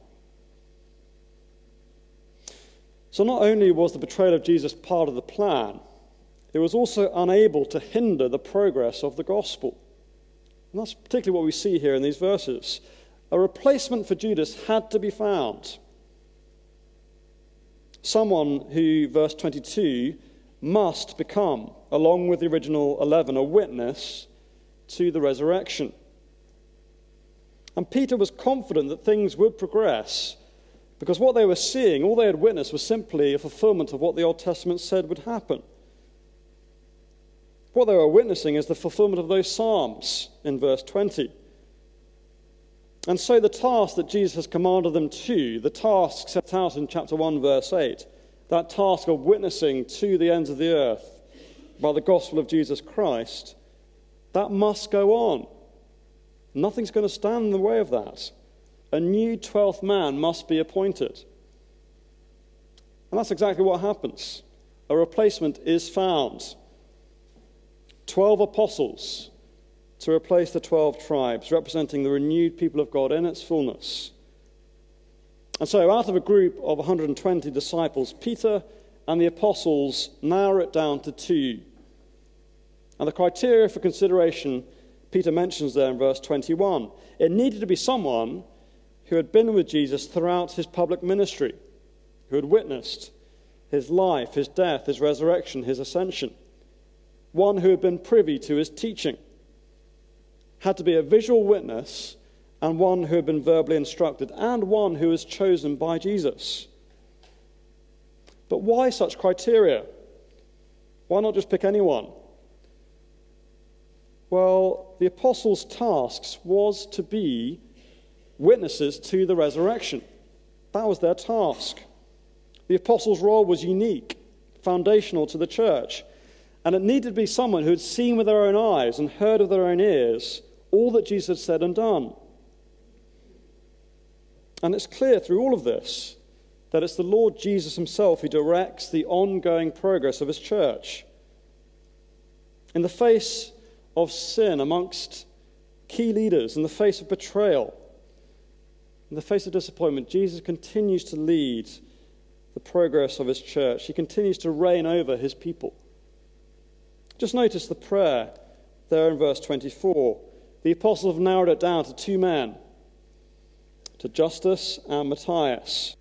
So not only was the betrayal of Jesus part of the plan, it was also unable to hinder the progress of the gospel. And that's particularly what we see here in these verses. A replacement for Judas had to be found. Someone who, verse twenty-two, must become, along with the original eleven, a witness to the resurrection. And Peter was confident that things would progress because what they were seeing, all they had witnessed, was simply a fulfillment of what the Old Testament said would happen. What they were witnessing is the fulfillment of those Psalms in verse twenty. And so the task that Jesus has commanded them to, the task set out in chapter one, verse eight, that task of witnessing to the ends of the earth by the gospel of Jesus Christ, that must go on. Nothing's going to stand in the way of that. A new twelfth man must be appointed. And that's exactly what happens. A replacement is found. Twelve apostles to replace the twelve tribes, representing the renewed people of God in its fullness. And so out of a group of one hundred twenty disciples, Peter and the apostles narrow it down to two. And the criteria for consideration Peter mentions there in verse twenty-one. It needed to be someone who had been with Jesus throughout his public ministry, who had witnessed his life, his death, his resurrection, his ascension. One who had been privy to his teaching. Had to be a visual witness, and one who had been verbally instructed, and one who was chosen by Jesus. But why such criteria? Why not just pick anyone? Well, the apostles' tasks was to be witnesses to the resurrection. That was their task. The apostles' role was unique, foundational to the church, and it needed to be someone who had seen with their own eyes and heard with their own ears all that Jesus had said and done. And it's clear through all of this that it's the Lord Jesus himself who directs the ongoing progress of his church. In the face of sin amongst key leaders, in the face of betrayal, in the face of disappointment, Jesus continues to lead the progress of his church. He continues to reign over his people. Just notice the prayer there in verse twenty-four. The apostles have narrowed it down to two men, to Justus and Matthias.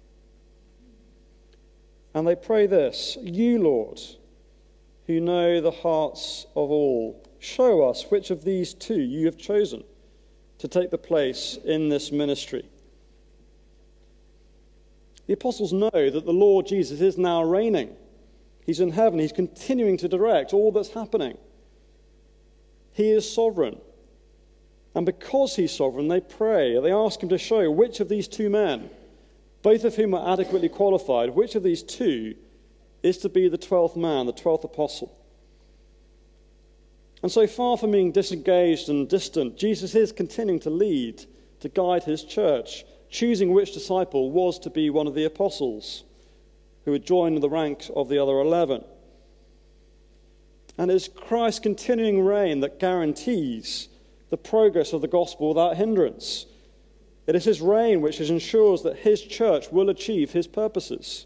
And they pray this: You, Lord, who know the hearts of all, show us which of these two you have chosen to take the place in this ministry. The apostles know that the Lord Jesus is now reigning. He's in heaven. He's continuing to direct all that's happening. He is sovereign. And because he's sovereign, they pray. They ask him to show which of these two men, both of whom are adequately qualified, which of these two is to be the twelfth man, the twelfth apostle. And so far from being disengaged and distant, Jesus is continuing to lead, to guide his church, choosing which disciple was to be one of the apostles who would join the rank of the other eleven. And it's Christ's continuing reign that guarantees the progress of the gospel without hindrance. It is his reign which ensures that his church will achieve his purposes.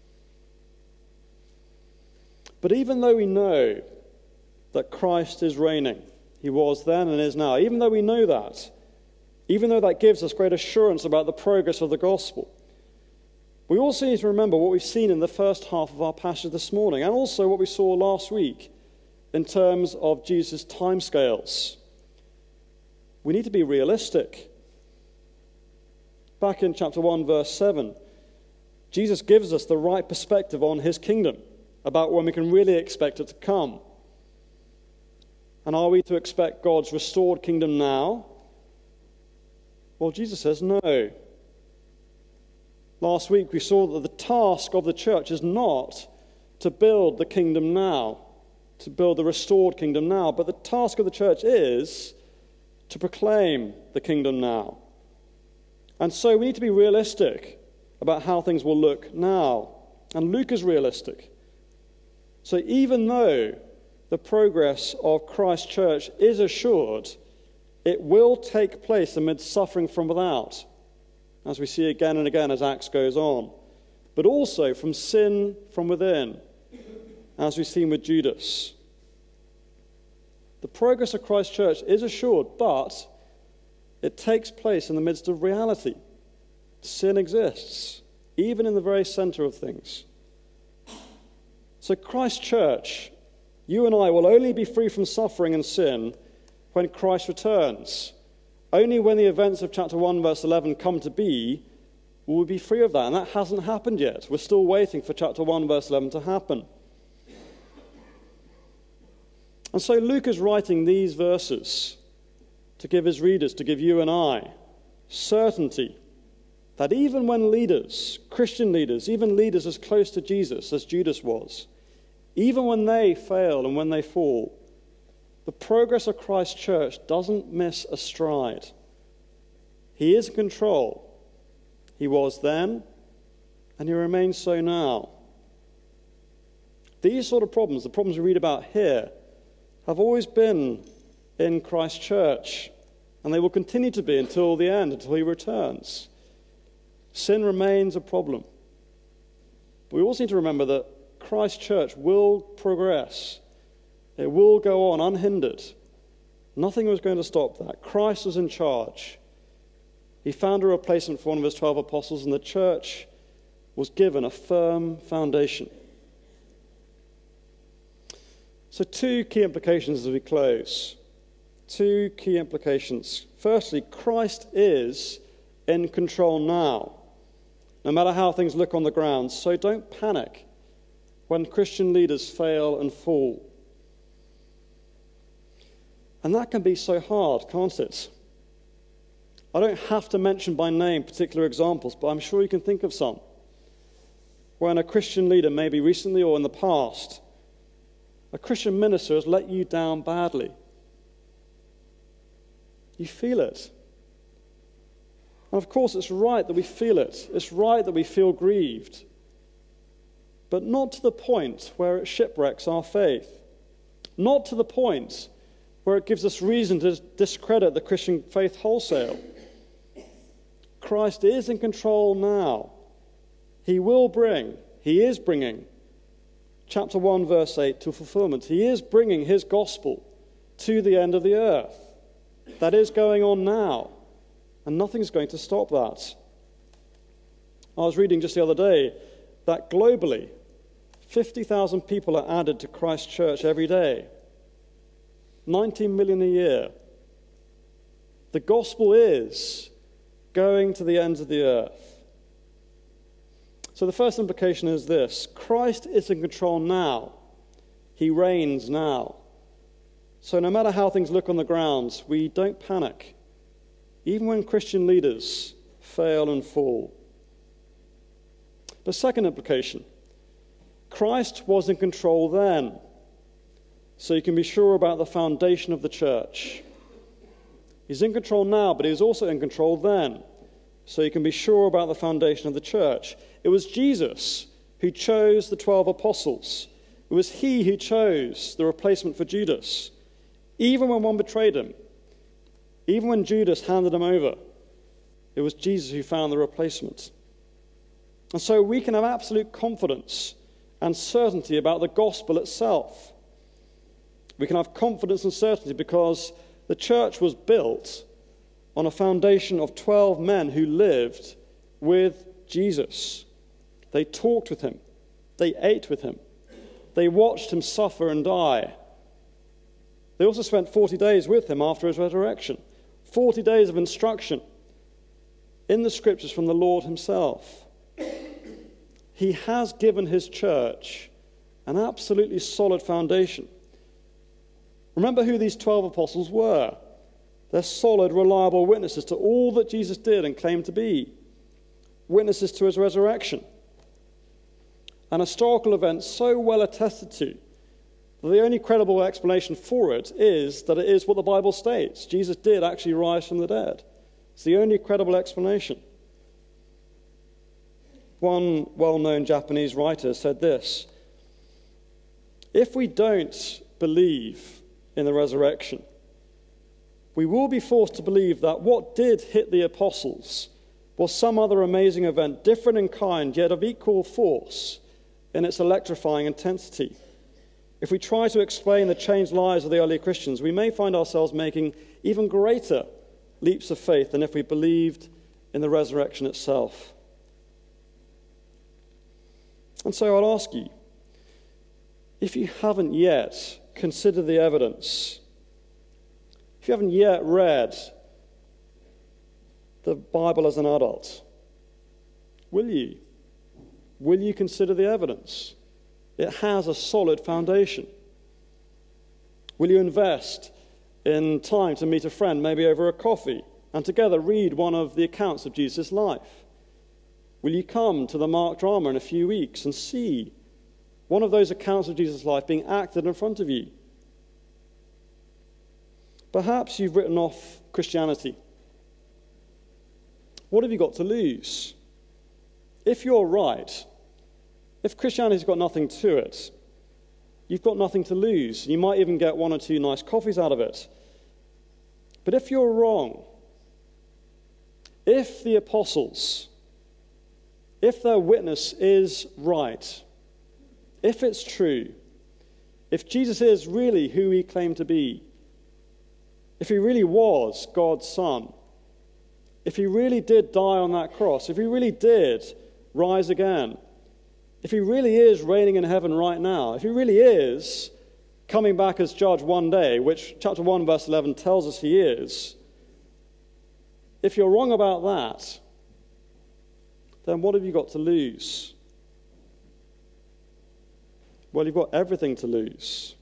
But even though we know that Christ is reigning, he was then and is now, even though we know that, even though that gives us great assurance about the progress of the gospel, we also need to remember what we've seen in the first half of our passage this morning, and also what we saw last week in terms of Jesus' timescales. We need to be realistic. Back in chapter one, verse seven, Jesus gives us the right perspective on his kingdom, about when we can really expect it to come. And are we to expect God's restored kingdom now? Well, Jesus says no. Last week we saw that the task of the church is not to build the kingdom now, to build the restored kingdom now, but the task of the church is to proclaim the kingdom now. And so we need to be realistic about how things will look now. And Luke is realistic. So even though the progress of Christ's church is assured, it will take place amid suffering from without, as we see again and again as Acts goes on, but also from sin from within, as we've seen with Judas. The progress of Christ's church is assured, but it takes place in the midst of reality. Sin exists, even in the very center of things. So Christ's church, you and I, will only be free from suffering and sin when Christ returns. Only when the events of chapter one, verse eleven come to be, will we be free of that. And that hasn't happened yet. We're still waiting for chapter one, verse eleven to happen. And so Luke is writing these verses to give his readers, to give you and I, certainty that even when leaders, Christian leaders, even leaders as close to Jesus as Judas was, even when they fail and when they fall, the progress of Christ's church doesn't miss a stride. He is in control. He was then, and he remains so now. These sort of problems, the problems we read about here, have always been in Christ's church, and they will continue to be until the end, until he returns. Sin remains a problem. But we also need to remember that Christ's church will progress. It will go on unhindered. Nothing was going to stop that. Christ was in charge. He found a replacement for one of his twelve apostles, and the church was given a firm foundation. So two key implications as we close. Two key implications. Firstly, Christ is in control now, no matter how things look on the ground. So don't panic when Christian leaders fail and fall. And that can be so hard, can't it? I don't have to mention by name particular examples, but I'm sure you can think of some. When a Christian leader, maybe recently or in the past, a Christian minister has let you down badly. You feel it. And of course, it's right that we feel it. It's right that we feel grieved. But not to the point where it shipwrecks our faith. Not to the point where it gives us reason to discredit the Christian faith wholesale. Christ is in control now. He will bring, he is bringing, chapter one, verse eight, to fulfillment. He is bringing his gospel to the end of the earth. That is going on now, and nothing's going to stop that. I was reading just the other day that globally, fifty thousand people are added to Christ's church every day. nineteen million a year. The gospel is going to the ends of the earth. So the first implication is this: Christ is in control now. He reigns now. So no matter how things look on the ground, we don't panic, even when Christian leaders fail and fall. The second implication: Christ was in control then, so you can be sure about the foundation of the church. He's in control now, but he was also in control then, so you can be sure about the foundation of the church. It was Jesus who chose the twelve apostles. It was he who chose the replacement for Judas. Even when one betrayed him, even when Judas handed him over, it was Jesus who found the replacement. And so we can have absolute confidence and certainty about the gospel itself. We can have confidence and certainty because the church was built on a foundation of twelve men who lived with Jesus. They talked with him. They ate with him. They watched him suffer and die. They also spent forty days with him after his resurrection. forty days of instruction in the scriptures from the Lord himself. He has given his church an absolutely solid foundation. Remember who these twelve apostles were. They're solid, reliable witnesses to all that Jesus did and claimed to be. Witnesses to his resurrection. An historical event so well attested to that the only credible explanation for it is that it is what the Bible states. Jesus did actually rise from the dead. It's the only credible explanation. One well-known Japanese writer said this: if we don't believe in the resurrection, we will be forced to believe that what did hit the apostles was some other amazing event, different in kind, yet of equal force in its electrifying intensity. If we try to explain the changed lives of the early Christians, we may find ourselves making even greater leaps of faith than if we believed in the resurrection itself. And so I'll ask you, if you haven't yet considered the evidence, if you haven't yet read the Bible as an adult, will you? Will you consider the evidence? It has a solid foundation. Will you invest in time to meet a friend, maybe over a coffee, and together read one of the accounts of Jesus' life? Will you come to the Mark drama in a few weeks and see one of those accounts of Jesus' life being acted in front of you? Perhaps you've written off Christianity. What have you got to lose? If you're right, if Christianity's got nothing to it, you've got nothing to lose. You might even get one or two nice coffees out of it. But if you're wrong, if the apostles, if their witness is right, if it's true, if Jesus is really who he claimed to be, if he really was God's Son, if he really did die on that cross, if he really did rise again, if he really is reigning in heaven right now, if he really is coming back as judge one day, which chapter one verse eleven tells us he is, if you're wrong about that, then what have you got to lose? Well, you've got everything to lose.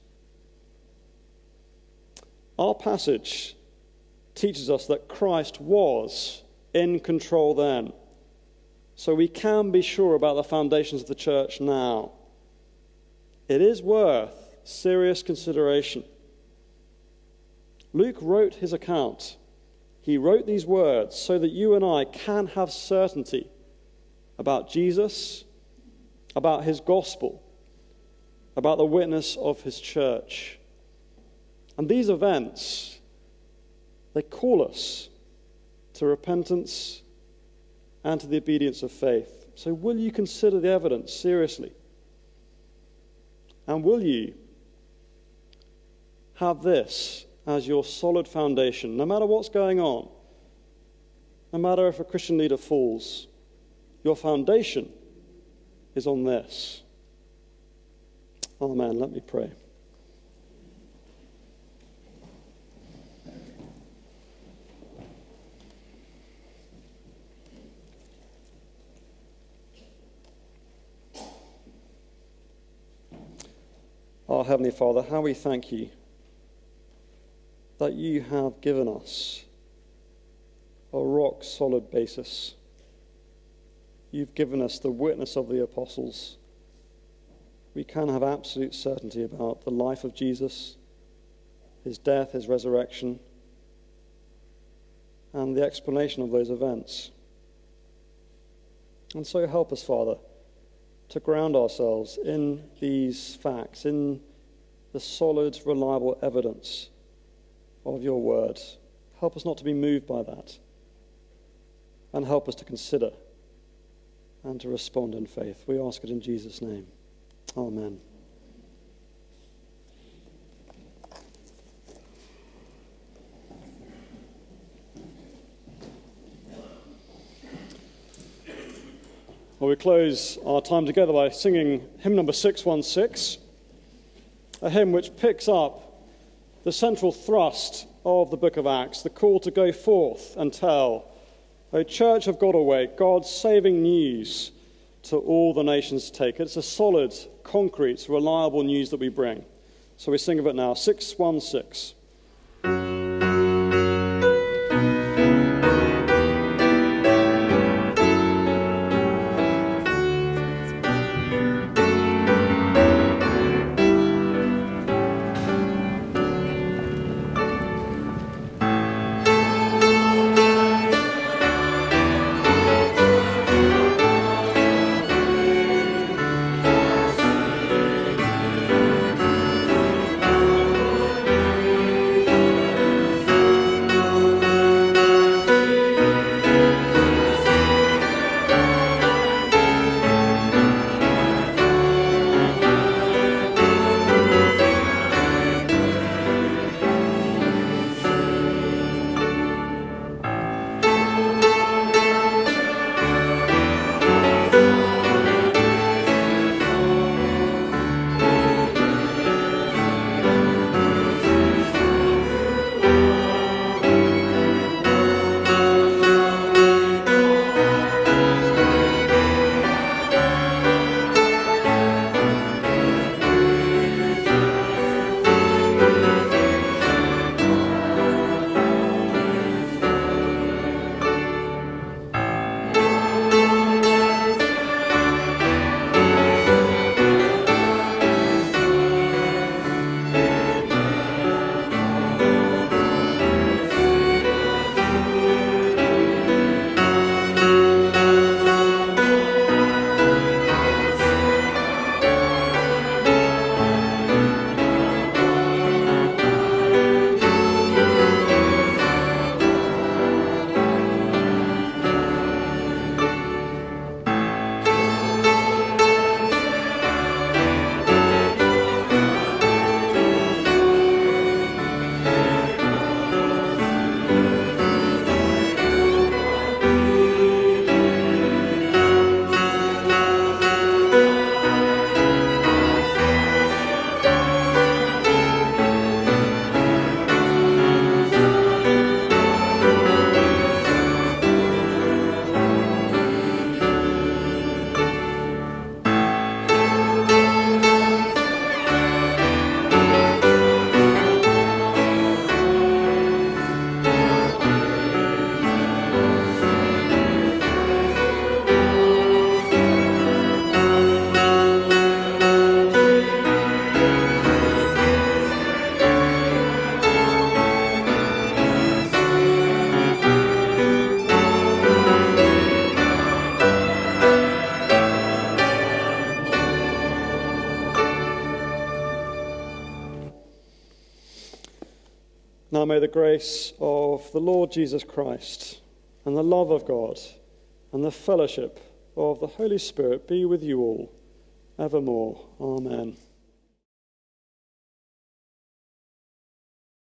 Our passage teaches us that Christ was in control then. So we can be sure about the foundations of the church now. It is worth serious consideration. Luke wrote his account. He wrote these words so that you and I can have certainty about Jesus, about his gospel, about the witness of his church. And these events, they call us to repentance and to the obedience of faith. So will you consider the evidence seriously? And will you have this as your solid foundation, no matter what's going on, no matter if a Christian leader falls, your foundation is on this. Amen. Let me pray. Our Heavenly Father, how we thank you that you have given us a rock-solid basis. You've given us the witness of the apostles. We can have absolute certainty about the life of Jesus, his death, his resurrection, and the explanation of those events. And so help us, Father, to ground ourselves in these facts, in the solid, reliable evidence of your word. Help us not to be moved by that, and help us to consider and to respond in faith. We ask it in Jesus' name. Amen. Well, we close our time together by singing hymn number six one six, a hymn which picks up the central thrust of the book of Acts, the call to go forth and tell, O Church of God awake, God's saving news to all the nations take. It's a solid, concrete, reliable news that we bring. So we sing of it now, six one six. Now may the grace of the Lord Jesus Christ and the love of God and the fellowship of the Holy Spirit be with you all evermore. Amen.